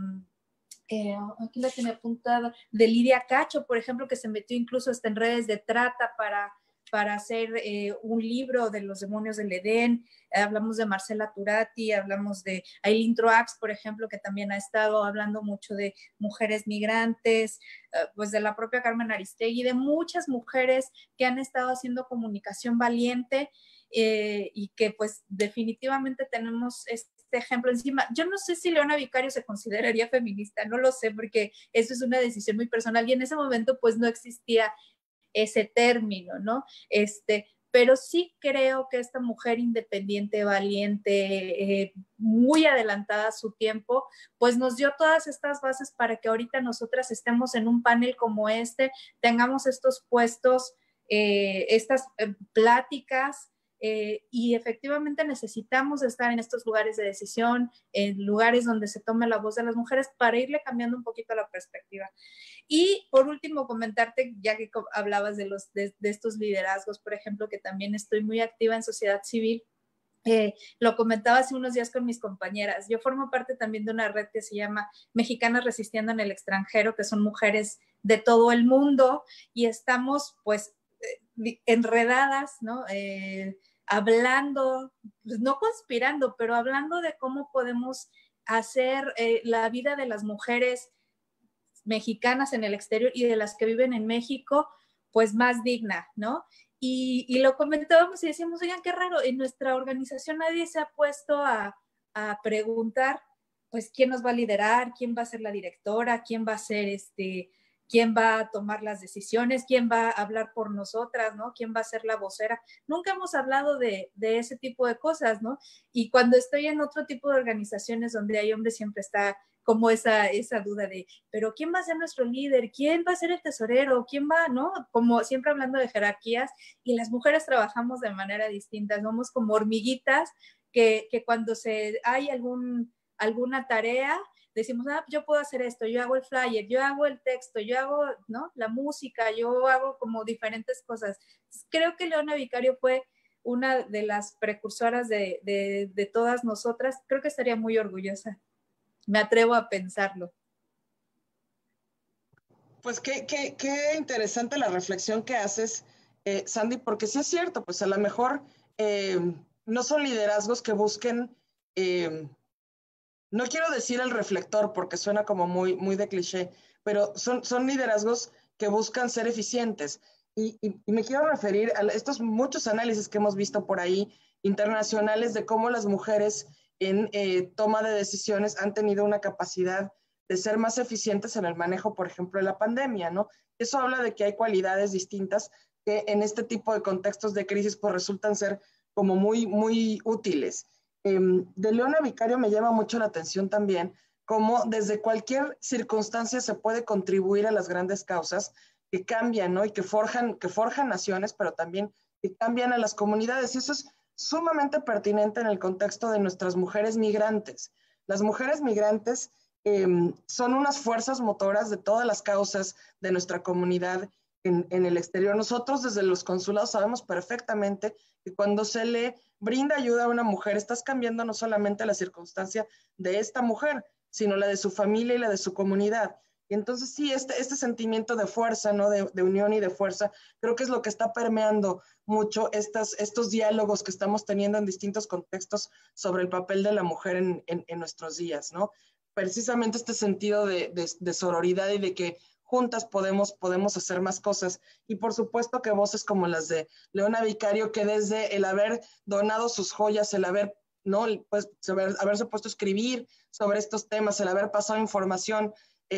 aquí la tenía apuntada, de Lidia Cacho, por ejemplo, que se metió incluso hasta en redes de trata para hacer un libro de los demonios del Edén. Hablamos de Marcela Turati, hablamos de Aileen Troax, por ejemplo, que también ha estado hablando mucho de mujeres migrantes, pues de la propia Carmen Aristegui, de muchas mujeres que han estado haciendo comunicación valiente y que pues definitivamente tenemos este ejemplo encima. Yo no sé si Leona Vicario se consideraría feminista, no lo sé, porque eso es una decisión muy personal y en ese momento pues no existía ese término, ¿no? Pero sí creo que esta mujer independiente, valiente, muy adelantada a su tiempo, pues nos dio todas estas bases para que ahorita nosotras estemos en un panel como tengamos estos puestos, estas pláticas, y efectivamente necesitamos estar en estos lugares de decisión, en lugares donde se tome la voz de las mujeres para irle cambiando un poquito la perspectiva. Y por último, comentarte, ya que hablabas de estos liderazgos, por ejemplo, que también estoy muy activa en sociedad civil. Lo comentaba hace unos días con mis compañeras. Yo formo parte también de una red que se llama Mexicanas Resistiendo en el Extranjero, que son mujeres de todo el mundo y estamos pues enredadas, ¿no? Hablando, pues no conspirando, pero hablando de cómo podemos hacer la vida de las mujeres mexicanas en el exterior y de las que viven en México, pues más digna, ¿no? Y lo comentábamos y decíamos, oigan, qué raro, en nuestra organización nadie se ha puesto a preguntar, pues, quién nos va a liderar, quién va a ser la directora, quién va a ser quién va a tomar las decisiones, quién va a hablar por nosotras, ¿no? Quién va a ser la vocera. Nunca hemos hablado de ese tipo de cosas, ¿no? Y cuando estoy en otro tipo de organizaciones donde hay hombres, siempre está como esa duda de, pero ¿quién va a ser nuestro líder? ¿Quién va a ser el tesorero? ¿Quién va, no? Como siempre hablando de jerarquías, y las mujeres trabajamos de manera distinta, somos como hormiguitas que cuando hay alguna tarea, decimos, yo puedo hacer esto, yo hago el flyer, yo hago el texto, yo hago, ¿no? La música, yo hago como diferentes cosas. Creo que Leona Vicario fue una de las precursoras de todas nosotras. Creo que estaría muy orgullosa. Me atrevo a pensarlo. Pues qué interesante la reflexión que haces, Sandy, porque sí es cierto, pues a lo mejor no son liderazgos que busquen, no quiero decir el reflector porque suena como muy de cliché, pero son liderazgos que buscan ser eficientes. Y me quiero referir a estos muchos análisis que hemos visto por ahí internacionales de cómo las mujeres en toma de decisiones han tenido una capacidad de ser más eficientes en el manejo, por ejemplo, de la pandemia, ¿no? Eso habla de que hay cualidades distintas que en este tipo de contextos de crisis pues resultan ser como muy útiles. De Leona Vicario me llama mucho la atención también cómo desde cualquier circunstancia se puede contribuir a las grandes causas que cambian, ¿no? Y que forjan naciones, pero también que cambian a las comunidades. Y eso es sumamente pertinente en el contexto de nuestras mujeres migrantes. Las mujeres migrantes son unas fuerzas motoras de todas las causas de nuestra comunidad en el exterior. Nosotros desde los consulados sabemos perfectamente que cuando se le brinda ayuda a una mujer, estás cambiando no solamente la circunstancia de esta mujer, sino la de su familia y la de su comunidad. Y entonces sí, este sentimiento de fuerza, ¿no? De unión y de fuerza, creo que es lo que está permeando mucho estos diálogos que estamos teniendo en distintos contextos sobre el papel de la mujer en nuestros días, ¿no? Precisamente este sentido de sororidad y de que juntas podemos hacer más cosas. Y por supuesto que voces como las de Leona Vicario, que desde el haber donado sus joyas, el haber, ¿no? Pues, haberse puesto a escribir sobre estos temas, el haber pasado información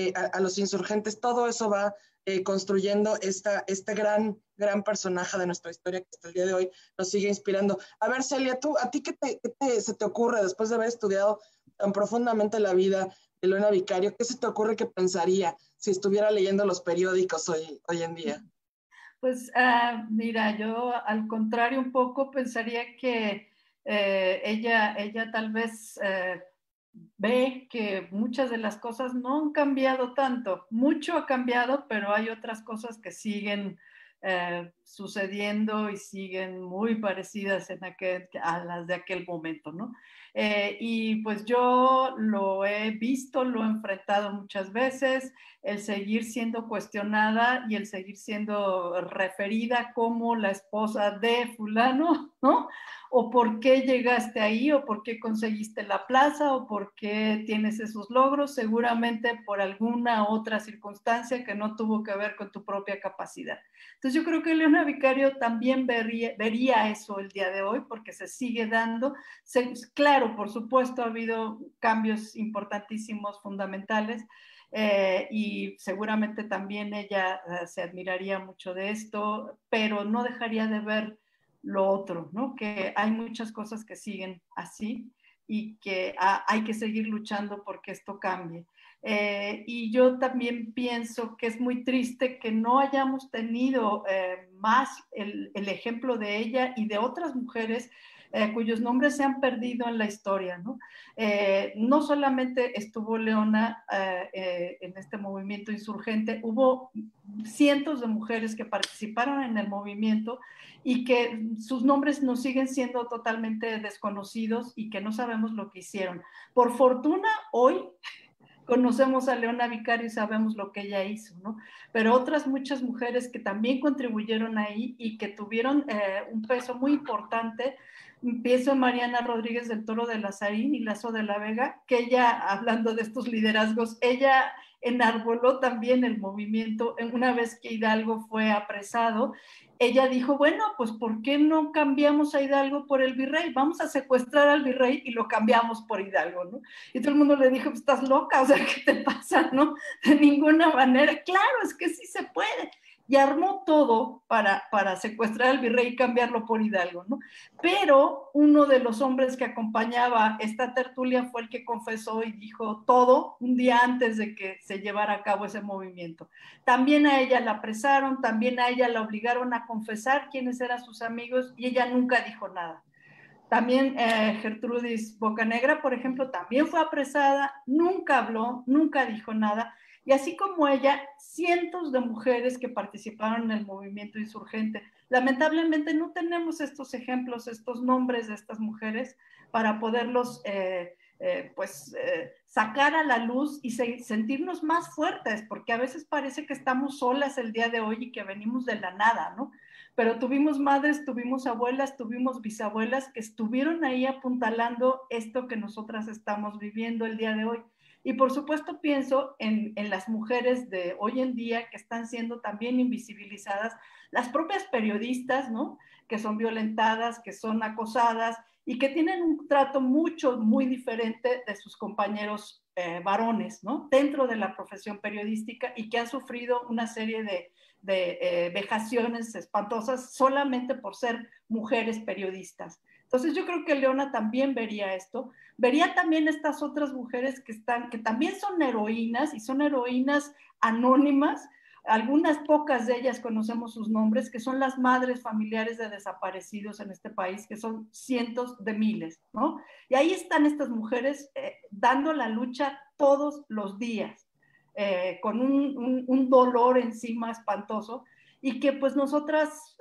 a los insurgentes, todo eso va construyendo este gran personaje de nuestra historia que hasta el día de hoy nos sigue inspirando. A ver, Celia, ¿a ti qué se te ocurre después de haber estudiado tan profundamente la vida de Leona Vicario? ¿Qué se te ocurre que pensaría si estuviera leyendo los periódicos hoy en día? Pues mira, yo al contrario un poco pensaría que ella tal vez ve que muchas de las cosas no han cambiado tanto. Mucho ha cambiado, pero hay otras cosas que siguen sucediendo y siguen muy parecidas a las de aquel momento, ¿no? Y pues yo lo he visto, lo he enfrentado muchas veces, el seguir siendo cuestionada y el seguir siendo referida como la esposa de fulano, ¿no? O por qué llegaste ahí, o por qué conseguiste la plaza, o por qué tienes esos logros, seguramente por alguna otra circunstancia que no tuvo que ver con tu propia capacidad. Entonces yo creo que Leona Vicario también vería eso el día de hoy, porque se sigue dando. Claro, por supuesto, ha habido cambios importantísimos, fundamentales, y seguramente también ella se admiraría mucho de esto, pero no dejaría de ver lo otro, ¿no? Que hay muchas cosas que siguen así y que hay que seguir luchando porque esto cambie. Y yo también pienso que es muy triste que no hayamos tenido más el ejemplo de ella y de otras mujeres cuyos nombres se han perdido en la historia, ¿no? No solamente estuvo Leona en este movimiento insurgente, hubo cientos de mujeres que participaron en el movimiento y que sus nombres nos siguen siendo totalmente desconocidos y que no sabemos lo que hicieron. Por fortuna, hoy conocemos a Leona Vicario y sabemos lo que ella hizo, ¿no? Pero otras muchas mujeres que también contribuyeron ahí y que tuvieron un peso muy importante. Pienso en Mariana Rodríguez del Toro de Lazarín y Lazo de la Vega, que ella, hablando de estos liderazgos, ella enarboló también el movimiento. Una vez que Hidalgo fue apresado, ella dijo, bueno, pues ¿por qué no cambiamos a Hidalgo por el virrey? Vamos a secuestrar al virrey y lo cambiamos por Hidalgo, ¿no? Y todo el mundo le dijo, pues estás loca, o sea, ¿qué te pasa, no? De ninguna manera. Claro, es que sí se puede. Y armó todo para secuestrar al virrey y cambiarlo por Hidalgo, ¿no? Pero uno de los hombres que acompañaba esta tertulia fue el que confesó y dijo todo un día antes de que se llevara a cabo ese movimiento. También a ella la apresaron, también a ella la obligaron a confesar quiénes eran sus amigos y ella nunca dijo nada. También Gertrudis Bocanegra, por ejemplo, también fue apresada, nunca habló, nunca dijo nada. Y así como ella, cientos de mujeres que participaron en el movimiento insurgente. Lamentablemente no tenemos estos ejemplos, estos nombres de estas mujeres para poderlos sacar a la luz y sentirnos más fuertes, porque a veces parece que estamos solas el día de hoy y que venimos de la nada, ¿no? Pero tuvimos madres, tuvimos abuelas, tuvimos bisabuelas que estuvieron ahí apuntalando esto que nosotras estamos viviendo el día de hoy. Y por supuesto pienso en las mujeres de hoy en día que están siendo también invisibilizadas, las propias periodistas, ¿no? Que son violentadas, que son acosadas y que tienen un trato muy diferente de sus compañeros varones, ¿no? Dentro de la profesión periodística y que han sufrido una serie de vejaciones espantosas solamente por ser mujeres periodistas. Entonces yo creo que Leona también vería esto, vería también estas otras mujeres que también son heroínas y son heroínas anónimas. Algunas pocas de ellas conocemos sus nombres, que son las madres familiares de desaparecidos en este país, que son cientos de miles, ¿no? Y ahí están estas mujeres dando la lucha todos los días. Con un dolor encima espantoso y que pues nosotras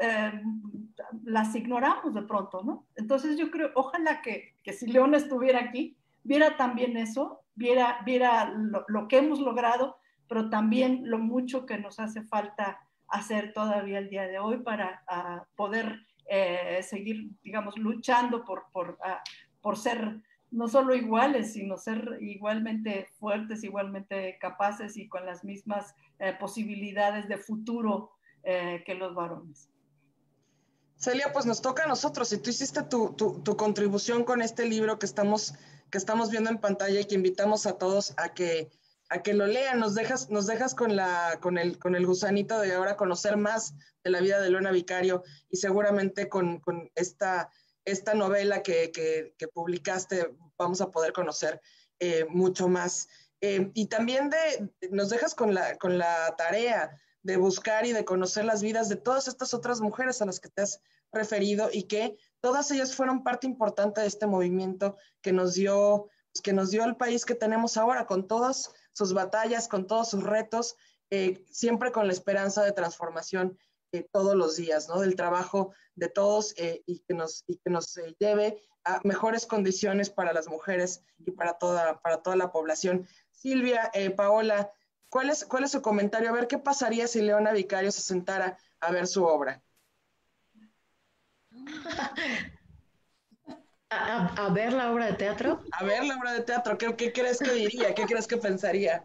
las ignoramos de pronto, ¿no? Entonces yo creo, ojalá que si Leona estuviera aquí, viera también eso, viera lo que hemos logrado, pero también lo mucho que nos hace falta hacer todavía el día de hoy para poder seguir, digamos, luchando por ser no solo iguales, sino ser igualmente fuertes, igualmente capaces y con las mismas posibilidades de futuro que los varones. Celia, pues nos toca a nosotros. Y tú hiciste tu contribución con este libro que estamos viendo en pantalla y que invitamos a todos a que lo lean. Nos dejas con el gusanito de ahora conocer más de la vida de Leona Vicario y seguramente con esta novela que publicaste vamos a poder conocer mucho más. Y también nos dejas con la tarea de buscar y de conocer las vidas de todas estas otras mujeres a las que te has referido y que todas ellas fueron parte importante de este movimiento que nos dio que nos dio el país que tenemos ahora, con todas sus batallas, con todos sus retos, siempre con la esperanza de transformación todos los días, ¿no? Del trabajo de todos y que nos lleve a mejores condiciones para las mujeres y para toda la población. Silvia, Paola, ¿cuál es su comentario? A ver, ¿qué pasaría si Leona Vicario se sentara a ver su obra? ¿A ver la obra de teatro? A ver la obra de teatro, ¿qué crees que diría? ¿Qué crees que pensaría?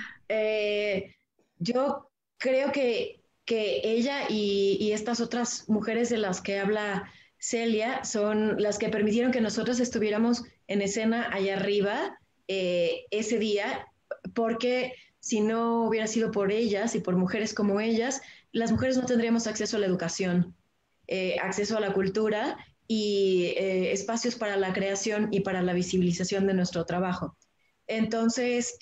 Yo creo que ella y estas otras mujeres de las que habla Celia son las que permitieron que nosotros estuviéramos en escena allá arriba ese día, porque si no hubiera sido por ellas y por mujeres como ellas, las mujeres no tendríamos acceso a la educación, acceso a la cultura y espacios para la creación y para la visibilización de nuestro trabajo. Entonces,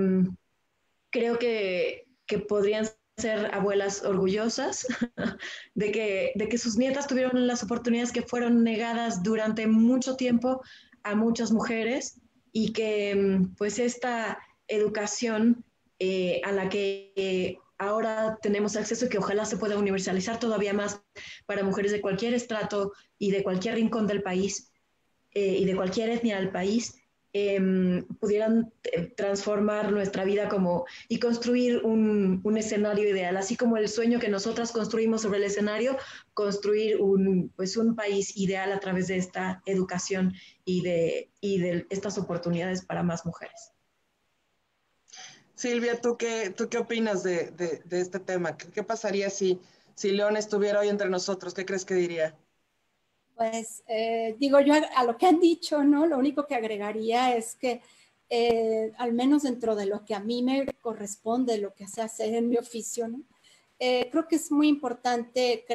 creo que podrían ser abuelas orgullosas de que sus nietas tuvieron las oportunidades que fueron negadas durante mucho tiempo a muchas mujeres y que pues esta educación a la que ahora tenemos acceso y que ojalá se pueda universalizar todavía más para mujeres de cualquier estrato y de cualquier rincón del país y de cualquier etnia del país, pudieran transformar nuestra vida y construir un escenario ideal, así como el sueño que nosotras construimos sobre el escenario, construir un país ideal a través de esta educación y de estas oportunidades para más mujeres. Silvia, ¿tú qué opinas de este tema? ¿Qué pasaría si Leona estuviera hoy entre nosotros? ¿Qué crees que diría? Pues digo yo a lo que han dicho, ¿no? Lo único que agregaría es que al menos dentro de lo que a mí me corresponde, lo que sé hacer en mi oficio, ¿no? Creo que es muy importante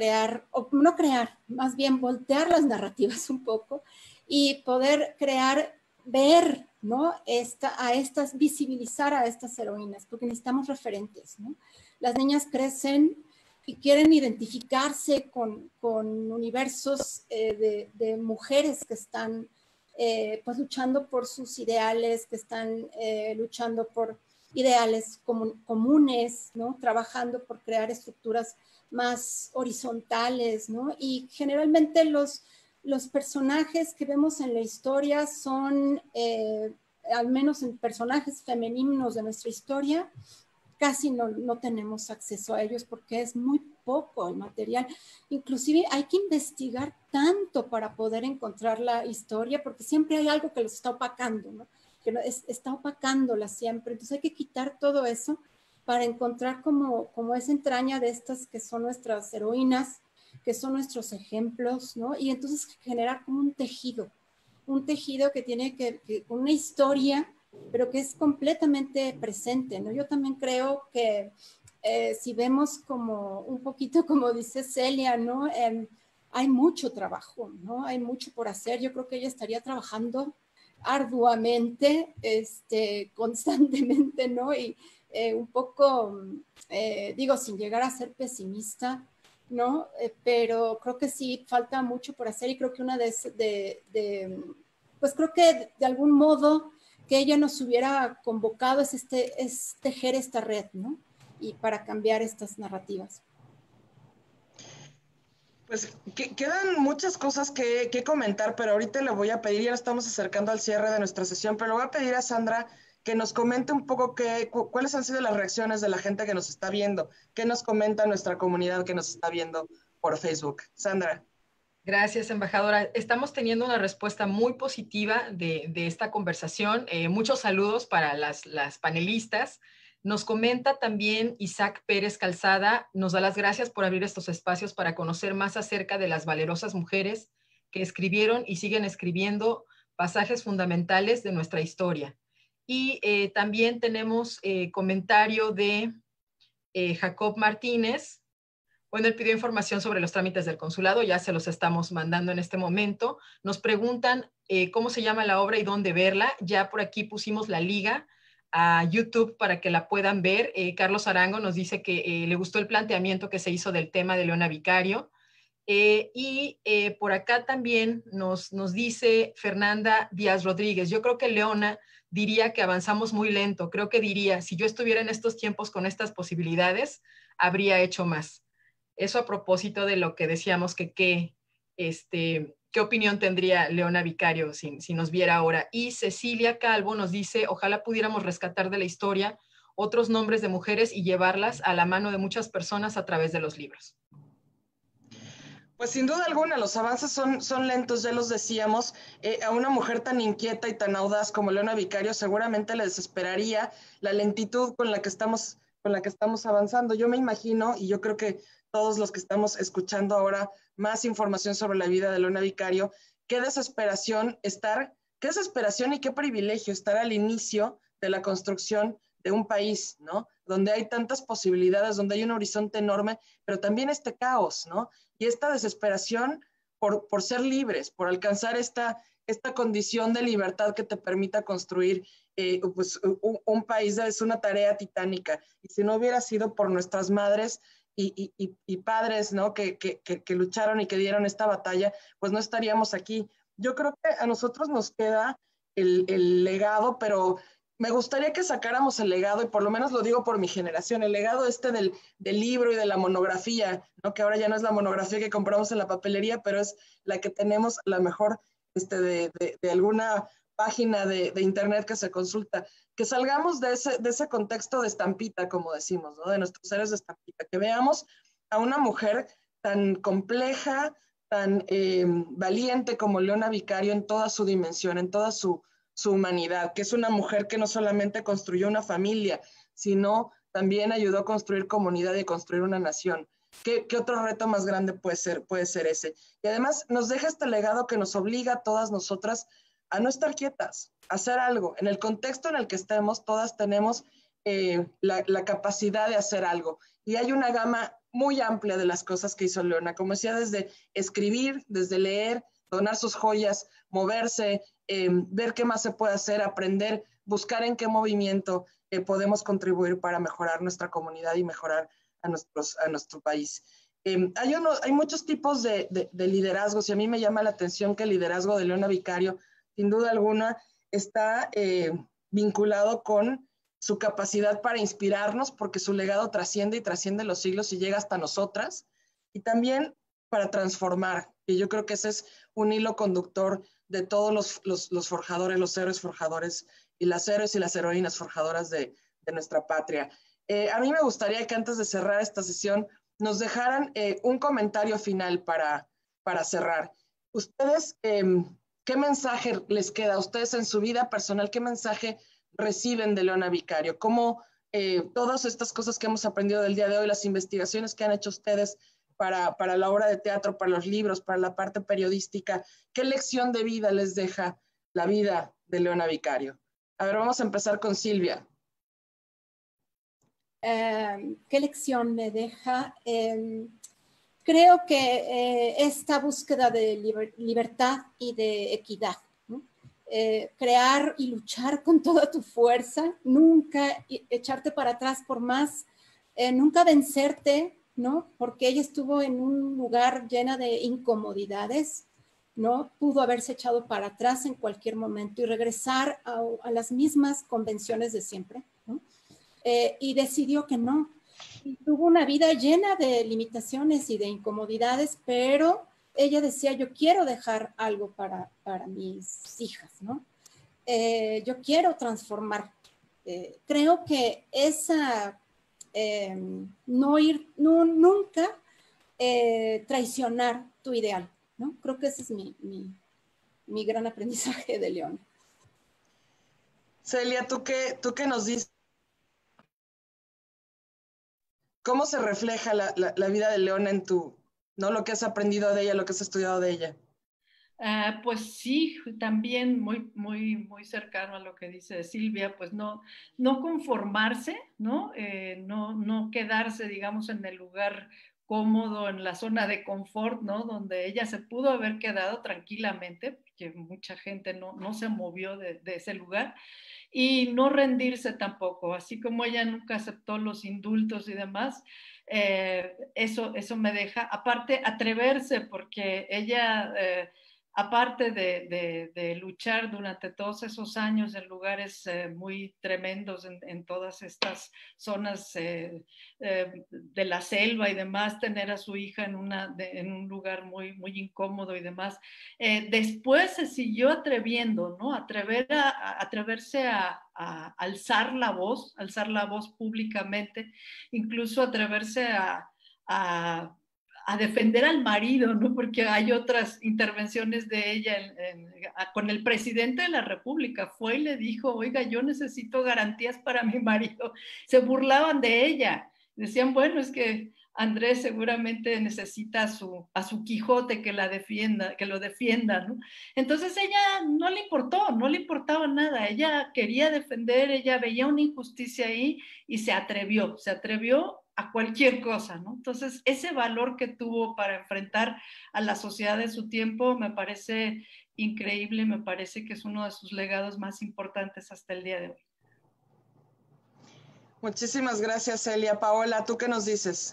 más bien voltear las narrativas un poco y poder ver, ¿no? Visibilizar a estas heroínas, porque necesitamos referentes, ¿no? Las niñas crecen y quieren identificarse con universos de mujeres que están pues luchando por sus ideales, que están luchando por ideales comunes, ¿no? Trabajando por crear estructuras más horizontales, ¿no? Y generalmente los personajes que vemos en la historia son, al menos en personajes femeninos de nuestra historia, casi no tenemos acceso a ellos porque es muy poco el material. Inclusive hay que investigar tanto para poder encontrar la historia, porque siempre hay algo que los está opacando, ¿no? Que está opacándola siempre. Entonces hay que quitar todo eso para encontrar como esa entraña de estas que son nuestras heroínas, que son nuestros ejemplos, ¿no? Y entonces generar como un tejido que tiene una historia, pero que es completamente presente, ¿no? Yo también creo que si vemos como un poquito, como dice Celia, ¿no? Hay mucho trabajo, ¿no? Hay mucho por hacer. Yo creo que ella estaría trabajando arduamente, constantemente, ¿no? Y un poco, digo, sin llegar a ser pesimista, ¿no? Pero creo que sí falta mucho por hacer y creo que pues creo que de algún modo que ella nos hubiera convocado es tejer esta red, ¿no? Y para cambiar estas narrativas. Pues quedan muchas cosas que comentar, pero ahorita le voy a pedir, ya estamos acercando al cierre de nuestra sesión, pero le voy a pedir a Sandra que nos comente un poco cuáles han sido las reacciones de la gente que nos está viendo, qué nos comenta nuestra comunidad que nos está viendo por Facebook. Sandra. Gracias, embajadora. Estamos teniendo una respuesta muy positiva de esta conversación. Muchos saludos para las panelistas. Nos comenta también Isaac Pérez Calzada, nos da las gracias por abrir estos espacios para conocer más acerca de las valerosas mujeres que escribieron y siguen escribiendo pasajes fundamentales de nuestra historia. Y también tenemos comentario de Jacob Martínez. Bueno, él pidió información sobre los trámites del consulado, ya se los estamos mandando en este momento. Nos preguntan cómo se llama la obra y dónde verla. Ya por aquí pusimos la liga a YouTube para que la puedan ver. Carlos Arango nos dice que le gustó el planteamiento que se hizo del tema de Leona Vicario. Por acá también nos dice Fernanda Díaz Rodríguez, yo creo que Leona diría que avanzamos muy lento, creo que diría, si yo estuviera en estos tiempos con estas posibilidades, habría hecho más. Eso a propósito de lo que decíamos que ¿qué opinión tendría Leona Vicario si nos viera ahora? Y Cecilia Calvo nos dice, ojalá pudiéramos rescatar de la historia otros nombres de mujeres y llevarlas a la mano de muchas personas a través de los libros. Pues sin duda alguna, los avances son lentos, ya los decíamos. A una mujer tan inquieta y tan audaz como Leona Vicario seguramente le desesperaría la lentitud con la que estamos avanzando. Yo me imagino, y yo creo que todos los que estamos escuchando ahora más información sobre la vida de Leona Vicario, qué desesperación y qué privilegio estar al inicio de la construcción de un país, ¿no? Donde hay tantas posibilidades, donde hay un horizonte enorme, pero también este caos, ¿no? Y esta desesperación por ser libres, por alcanzar esta condición de libertad que te permita construir pues un país. Es una tarea titánica. Y si no hubiera sido por nuestras madres y padres, ¿no? que lucharon y que dieron esta batalla, pues no estaríamos aquí. Yo creo que a nosotros nos queda el legado, pero me gustaría que sacáramos el legado, y por lo menos lo digo por mi generación, el legado del libro y de la monografía, ¿no? Que ahora ya no es la monografía que compramos en la papelería, pero es la que tenemos, la mejor de alguna página de internet que se consulta. Que salgamos de ese contexto de estampita, como decimos, ¿no? De nuestros héroes de estampita, que veamos a una mujer tan compleja, tan valiente como Leona Vicario en toda su dimensión, en toda su humanidad, que es una mujer que no solamente construyó una familia, sino también ayudó a construir comunidad y a construir una nación. ¿Qué otro reto más grande puede ser ese? Y además nos deja este legado que nos obliga a todas nosotras a no estar quietas, a hacer algo. En el contexto en el que estemos, todas tenemos la capacidad de hacer algo. Y hay una gama muy amplia de las cosas que hizo Leona, como decía, desde escribir, desde leer, donar sus joyas, moverse, ver qué más se puede hacer, aprender, buscar en qué movimiento podemos contribuir para mejorar nuestra comunidad y mejorar a nuestro país. Hay muchos tipos de liderazgos, y a mí me llama la atención que el liderazgo de Leona Vicario, sin duda alguna, está vinculado con su capacidad para inspirarnos, porque su legado trasciende los siglos y llega hasta nosotras, y también para transformar, y yo creo que ese es un hilo conductor de todos los forjadores, los héroes forjadores y las héroes y las heroínas forjadoras de nuestra patria. A mí me gustaría que antes de cerrar esta sesión nos dejaran un comentario final para cerrar. Ustedes, ¿qué mensaje les queda a ustedes en su vida personal? ¿Qué mensaje reciben de Leona Vicario? ¿Cómo todas estas cosas que hemos aprendido del día de hoy, las investigaciones que han hecho ustedes para la obra de teatro, para los libros, para la parte periodística, qué lección de vida les deja la vida de Leona Vicario? A ver, vamos a empezar con Silvia. ¿Qué lección me deja? Creo que esta búsqueda de libertad y de equidad, ¿no? Crear y luchar con toda tu fuerza, nunca echarte para atrás por más, nunca vencerte, ¿no? Porque ella estuvo en un lugar llena de incomodidades, ¿no? Pudo haberse echado para atrás en cualquier momento y regresar a las mismas convenciones de siempre, ¿no? Y decidió que no. Y tuvo una vida llena de limitaciones y de incomodidades, pero ella decía, yo quiero dejar algo para mis hijas, ¿no? Yo quiero transformar. Creo que esa, nunca traicionar tu ideal, ¿no? Creo que ese es mi gran aprendizaje de Leona. Celia, ¿tú qué nos dices? ¿Cómo se refleja la vida de Leona en ¿no? Lo que has aprendido de ella, lo que has estudiado de ella? Pues sí, también muy, muy, muy cercano a lo que dice Silvia, pues no conformarse, ¿no? No quedarse, digamos, en el lugar cómodo, en la zona de confort, ¿no? Donde ella se pudo haber quedado tranquilamente, porque mucha gente no se movió de ese lugar. y no rendirse tampoco, así como ella nunca aceptó los indultos y demás. Eso me deja, aparte atreverse, porque ella, aparte de luchar durante todos esos años en lugares muy tremendos, en todas estas zonas de la selva y demás, tener a su hija en un lugar muy, muy incómodo y demás, después se siguió atreviendo, ¿no? Atreverse a alzar la voz públicamente, incluso atreverse a defender al marido, ¿no? Porque hay otras intervenciones de ella con el presidente de la República. Fue y le dijo, oiga, yo necesito garantías para mi marido. Se burlaban de ella. Decían, bueno, es que Andrés seguramente necesita a su Quijote que lo defienda, ¿no? Entonces ella no le importaba nada. Ella quería defender, ella veía una injusticia ahí y se atrevió a cualquier cosa, ¿no? Entonces, ese valor que tuvo para enfrentar a la sociedad de su tiempo me parece increíble, me parece que es uno de sus legados más importantes hasta el día de hoy. Muchísimas gracias, Celia. Paola, ¿tú qué nos dices?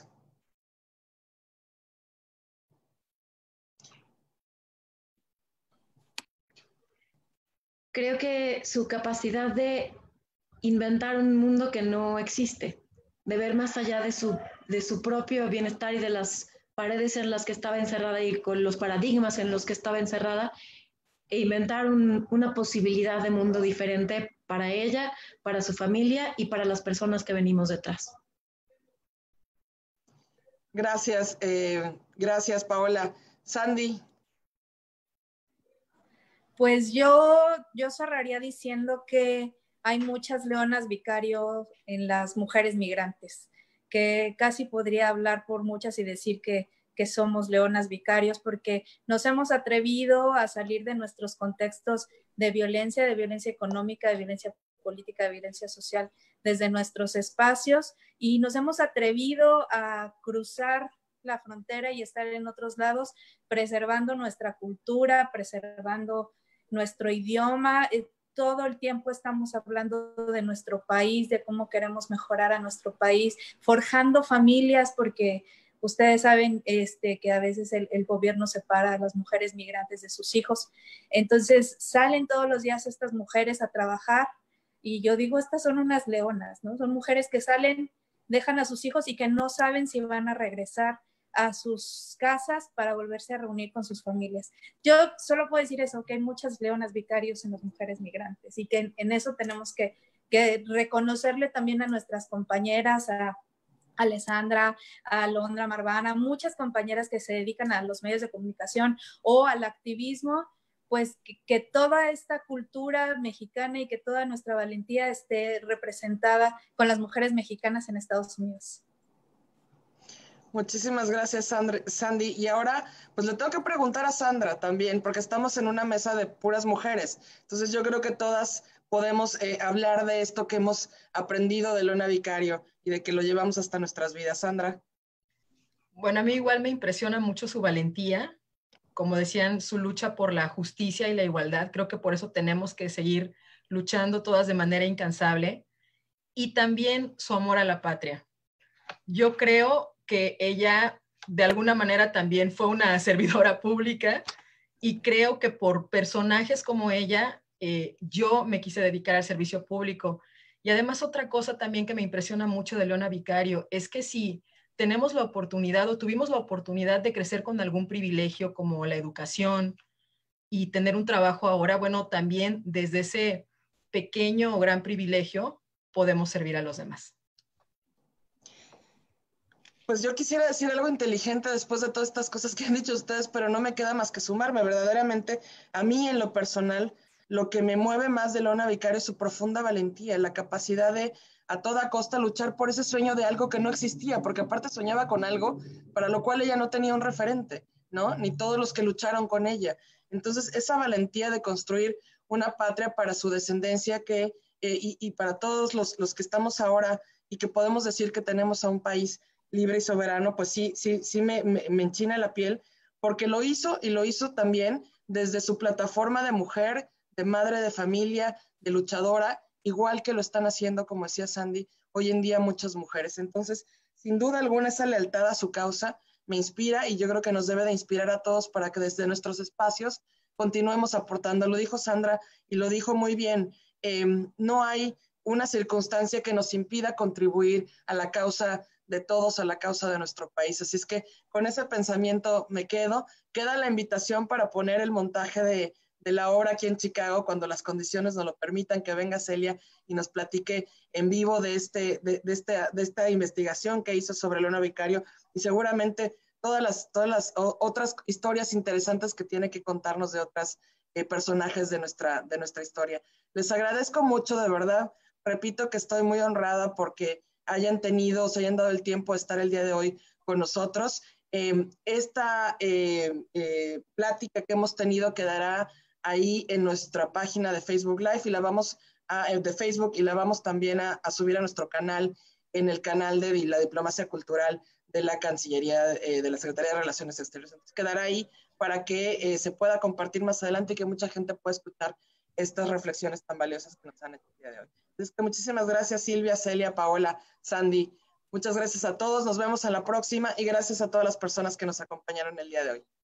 Creo que su capacidad de inventar un mundo que no existe, de ver más allá de su propio bienestar y de las paredes en las que estaba encerrada y con los paradigmas en los que estaba encerrada, e inventar una posibilidad de mundo diferente para ella, para su familia y para las personas que venimos detrás. Gracias, gracias, Paola. Sandy. Pues yo cerraría diciendo que hay muchas leonas vicario en las mujeres migrantes, que casi podría hablar por muchas y decir que somos leonas vicarios, porque nos hemos atrevido a salir de nuestros contextos de violencia económica, de violencia política, de violencia social, desde nuestros espacios, y nos hemos atrevido a cruzar la frontera y estar en otros lados, preservando nuestra cultura, preservando nuestro idioma. Todo el tiempo estamos hablando de nuestro país, de cómo queremos mejorar a nuestro país, forjando familias, porque ustedes saben que a veces el gobierno separa a las mujeres migrantes de sus hijos. Entonces salen todos los días estas mujeres a trabajar, y yo digo, estas son unas leonas, ¿no? Son mujeres que salen, dejan a sus hijos y que no saben si van a regresar a sus casas para volverse a reunir con sus familias. Yo solo puedo decir eso, que hay muchas leonas vicarios en las mujeres migrantes, y que en eso tenemos que reconocerle también a nuestras compañeras, a Alessandra, a Alondra Marvana, muchas compañeras que se dedican a los medios de comunicación o al activismo, pues que toda esta cultura mexicana y que toda nuestra valentía esté representada con las mujeres mexicanas en Estados Unidos. Muchísimas gracias, Sandy. Y ahora, pues le tengo que preguntar a Sandra también, porque estamos en una mesa de puras mujeres. Entonces yo creo que todas podemos hablar de esto que hemos aprendido de Leona Vicario y de que lo llevamos hasta nuestras vidas. Sandra. Bueno, a mí igual me impresiona mucho su valentía, como decían, su lucha por la justicia y la igualdad. Creo que por eso tenemos que seguir luchando todas de manera incansable, y también su amor a la patria. Yo creo que ella de alguna manera también fue una servidora pública, y creo que por personajes como ella yo me quise dedicar al servicio público. Y además otra cosa también que me impresiona mucho de Leona Vicario es que si tenemos la oportunidad o tuvimos la oportunidad de crecer con algún privilegio como la educación y tener un trabajo ahora, bueno, también desde ese pequeño o gran privilegio podemos servir a los demás. Pues yo quisiera decir algo inteligente después de todas estas cosas que han dicho ustedes, pero no me queda más que sumarme. Verdaderamente, a mí en lo personal, lo que me mueve más de Leona Vicario es su profunda valentía, la capacidad de a toda costa luchar por ese sueño de algo que no existía, porque aparte soñaba con algo para lo cual ella no tenía un referente, ¿no? Ni todos los que lucharon con ella. Entonces, esa valentía de construir una patria para su descendencia y para todos los que estamos ahora y que podemos decir que tenemos a un país libre y soberano, pues sí me enchina la piel, porque lo hizo, y lo hizo también desde su plataforma de mujer, de madre de familia, de luchadora, igual que lo están haciendo, como decía Sandy, hoy en día muchas mujeres. Entonces, sin duda alguna, esa lealtad a su causa me inspira y yo creo que nos debe de inspirar a todos para que desde nuestros espacios continuemos aportando. Lo dijo Sandra y lo dijo muy bien, no hay una circunstancia que nos impida contribuir a la causa de todos, a la causa de nuestro país. Así es que con ese pensamiento me quedo. Queda la invitación para poner el montaje de la obra aquí en Chicago, cuando las condiciones nos lo permitan, que venga Celia y nos platique en vivo de esta investigación que hizo sobre Leona Vicario, y seguramente todas las otras historias interesantes que tiene que contarnos de otros personajes de nuestra historia. Les agradezco mucho, de verdad. Repito que estoy muy honrada porque se hayan dado el tiempo de estar el día de hoy con nosotros. Esta plática que hemos tenido quedará ahí en nuestra página de Facebook Live y la vamos también a subir a nuestro canal, en el canal de la Diplomacia Cultural de la Cancillería, de la Secretaría de Relaciones Exteriores. Entonces, quedará ahí para que se pueda compartir más adelante y que mucha gente pueda escuchar estas reflexiones tan valiosas que nos han hecho el día de hoy. Entonces, muchísimas gracias, Silvia, Celia, Paola, Sandy. Muchas gracias a todos. Nos vemos en la próxima y gracias a todas las personas que nos acompañaron el día de hoy.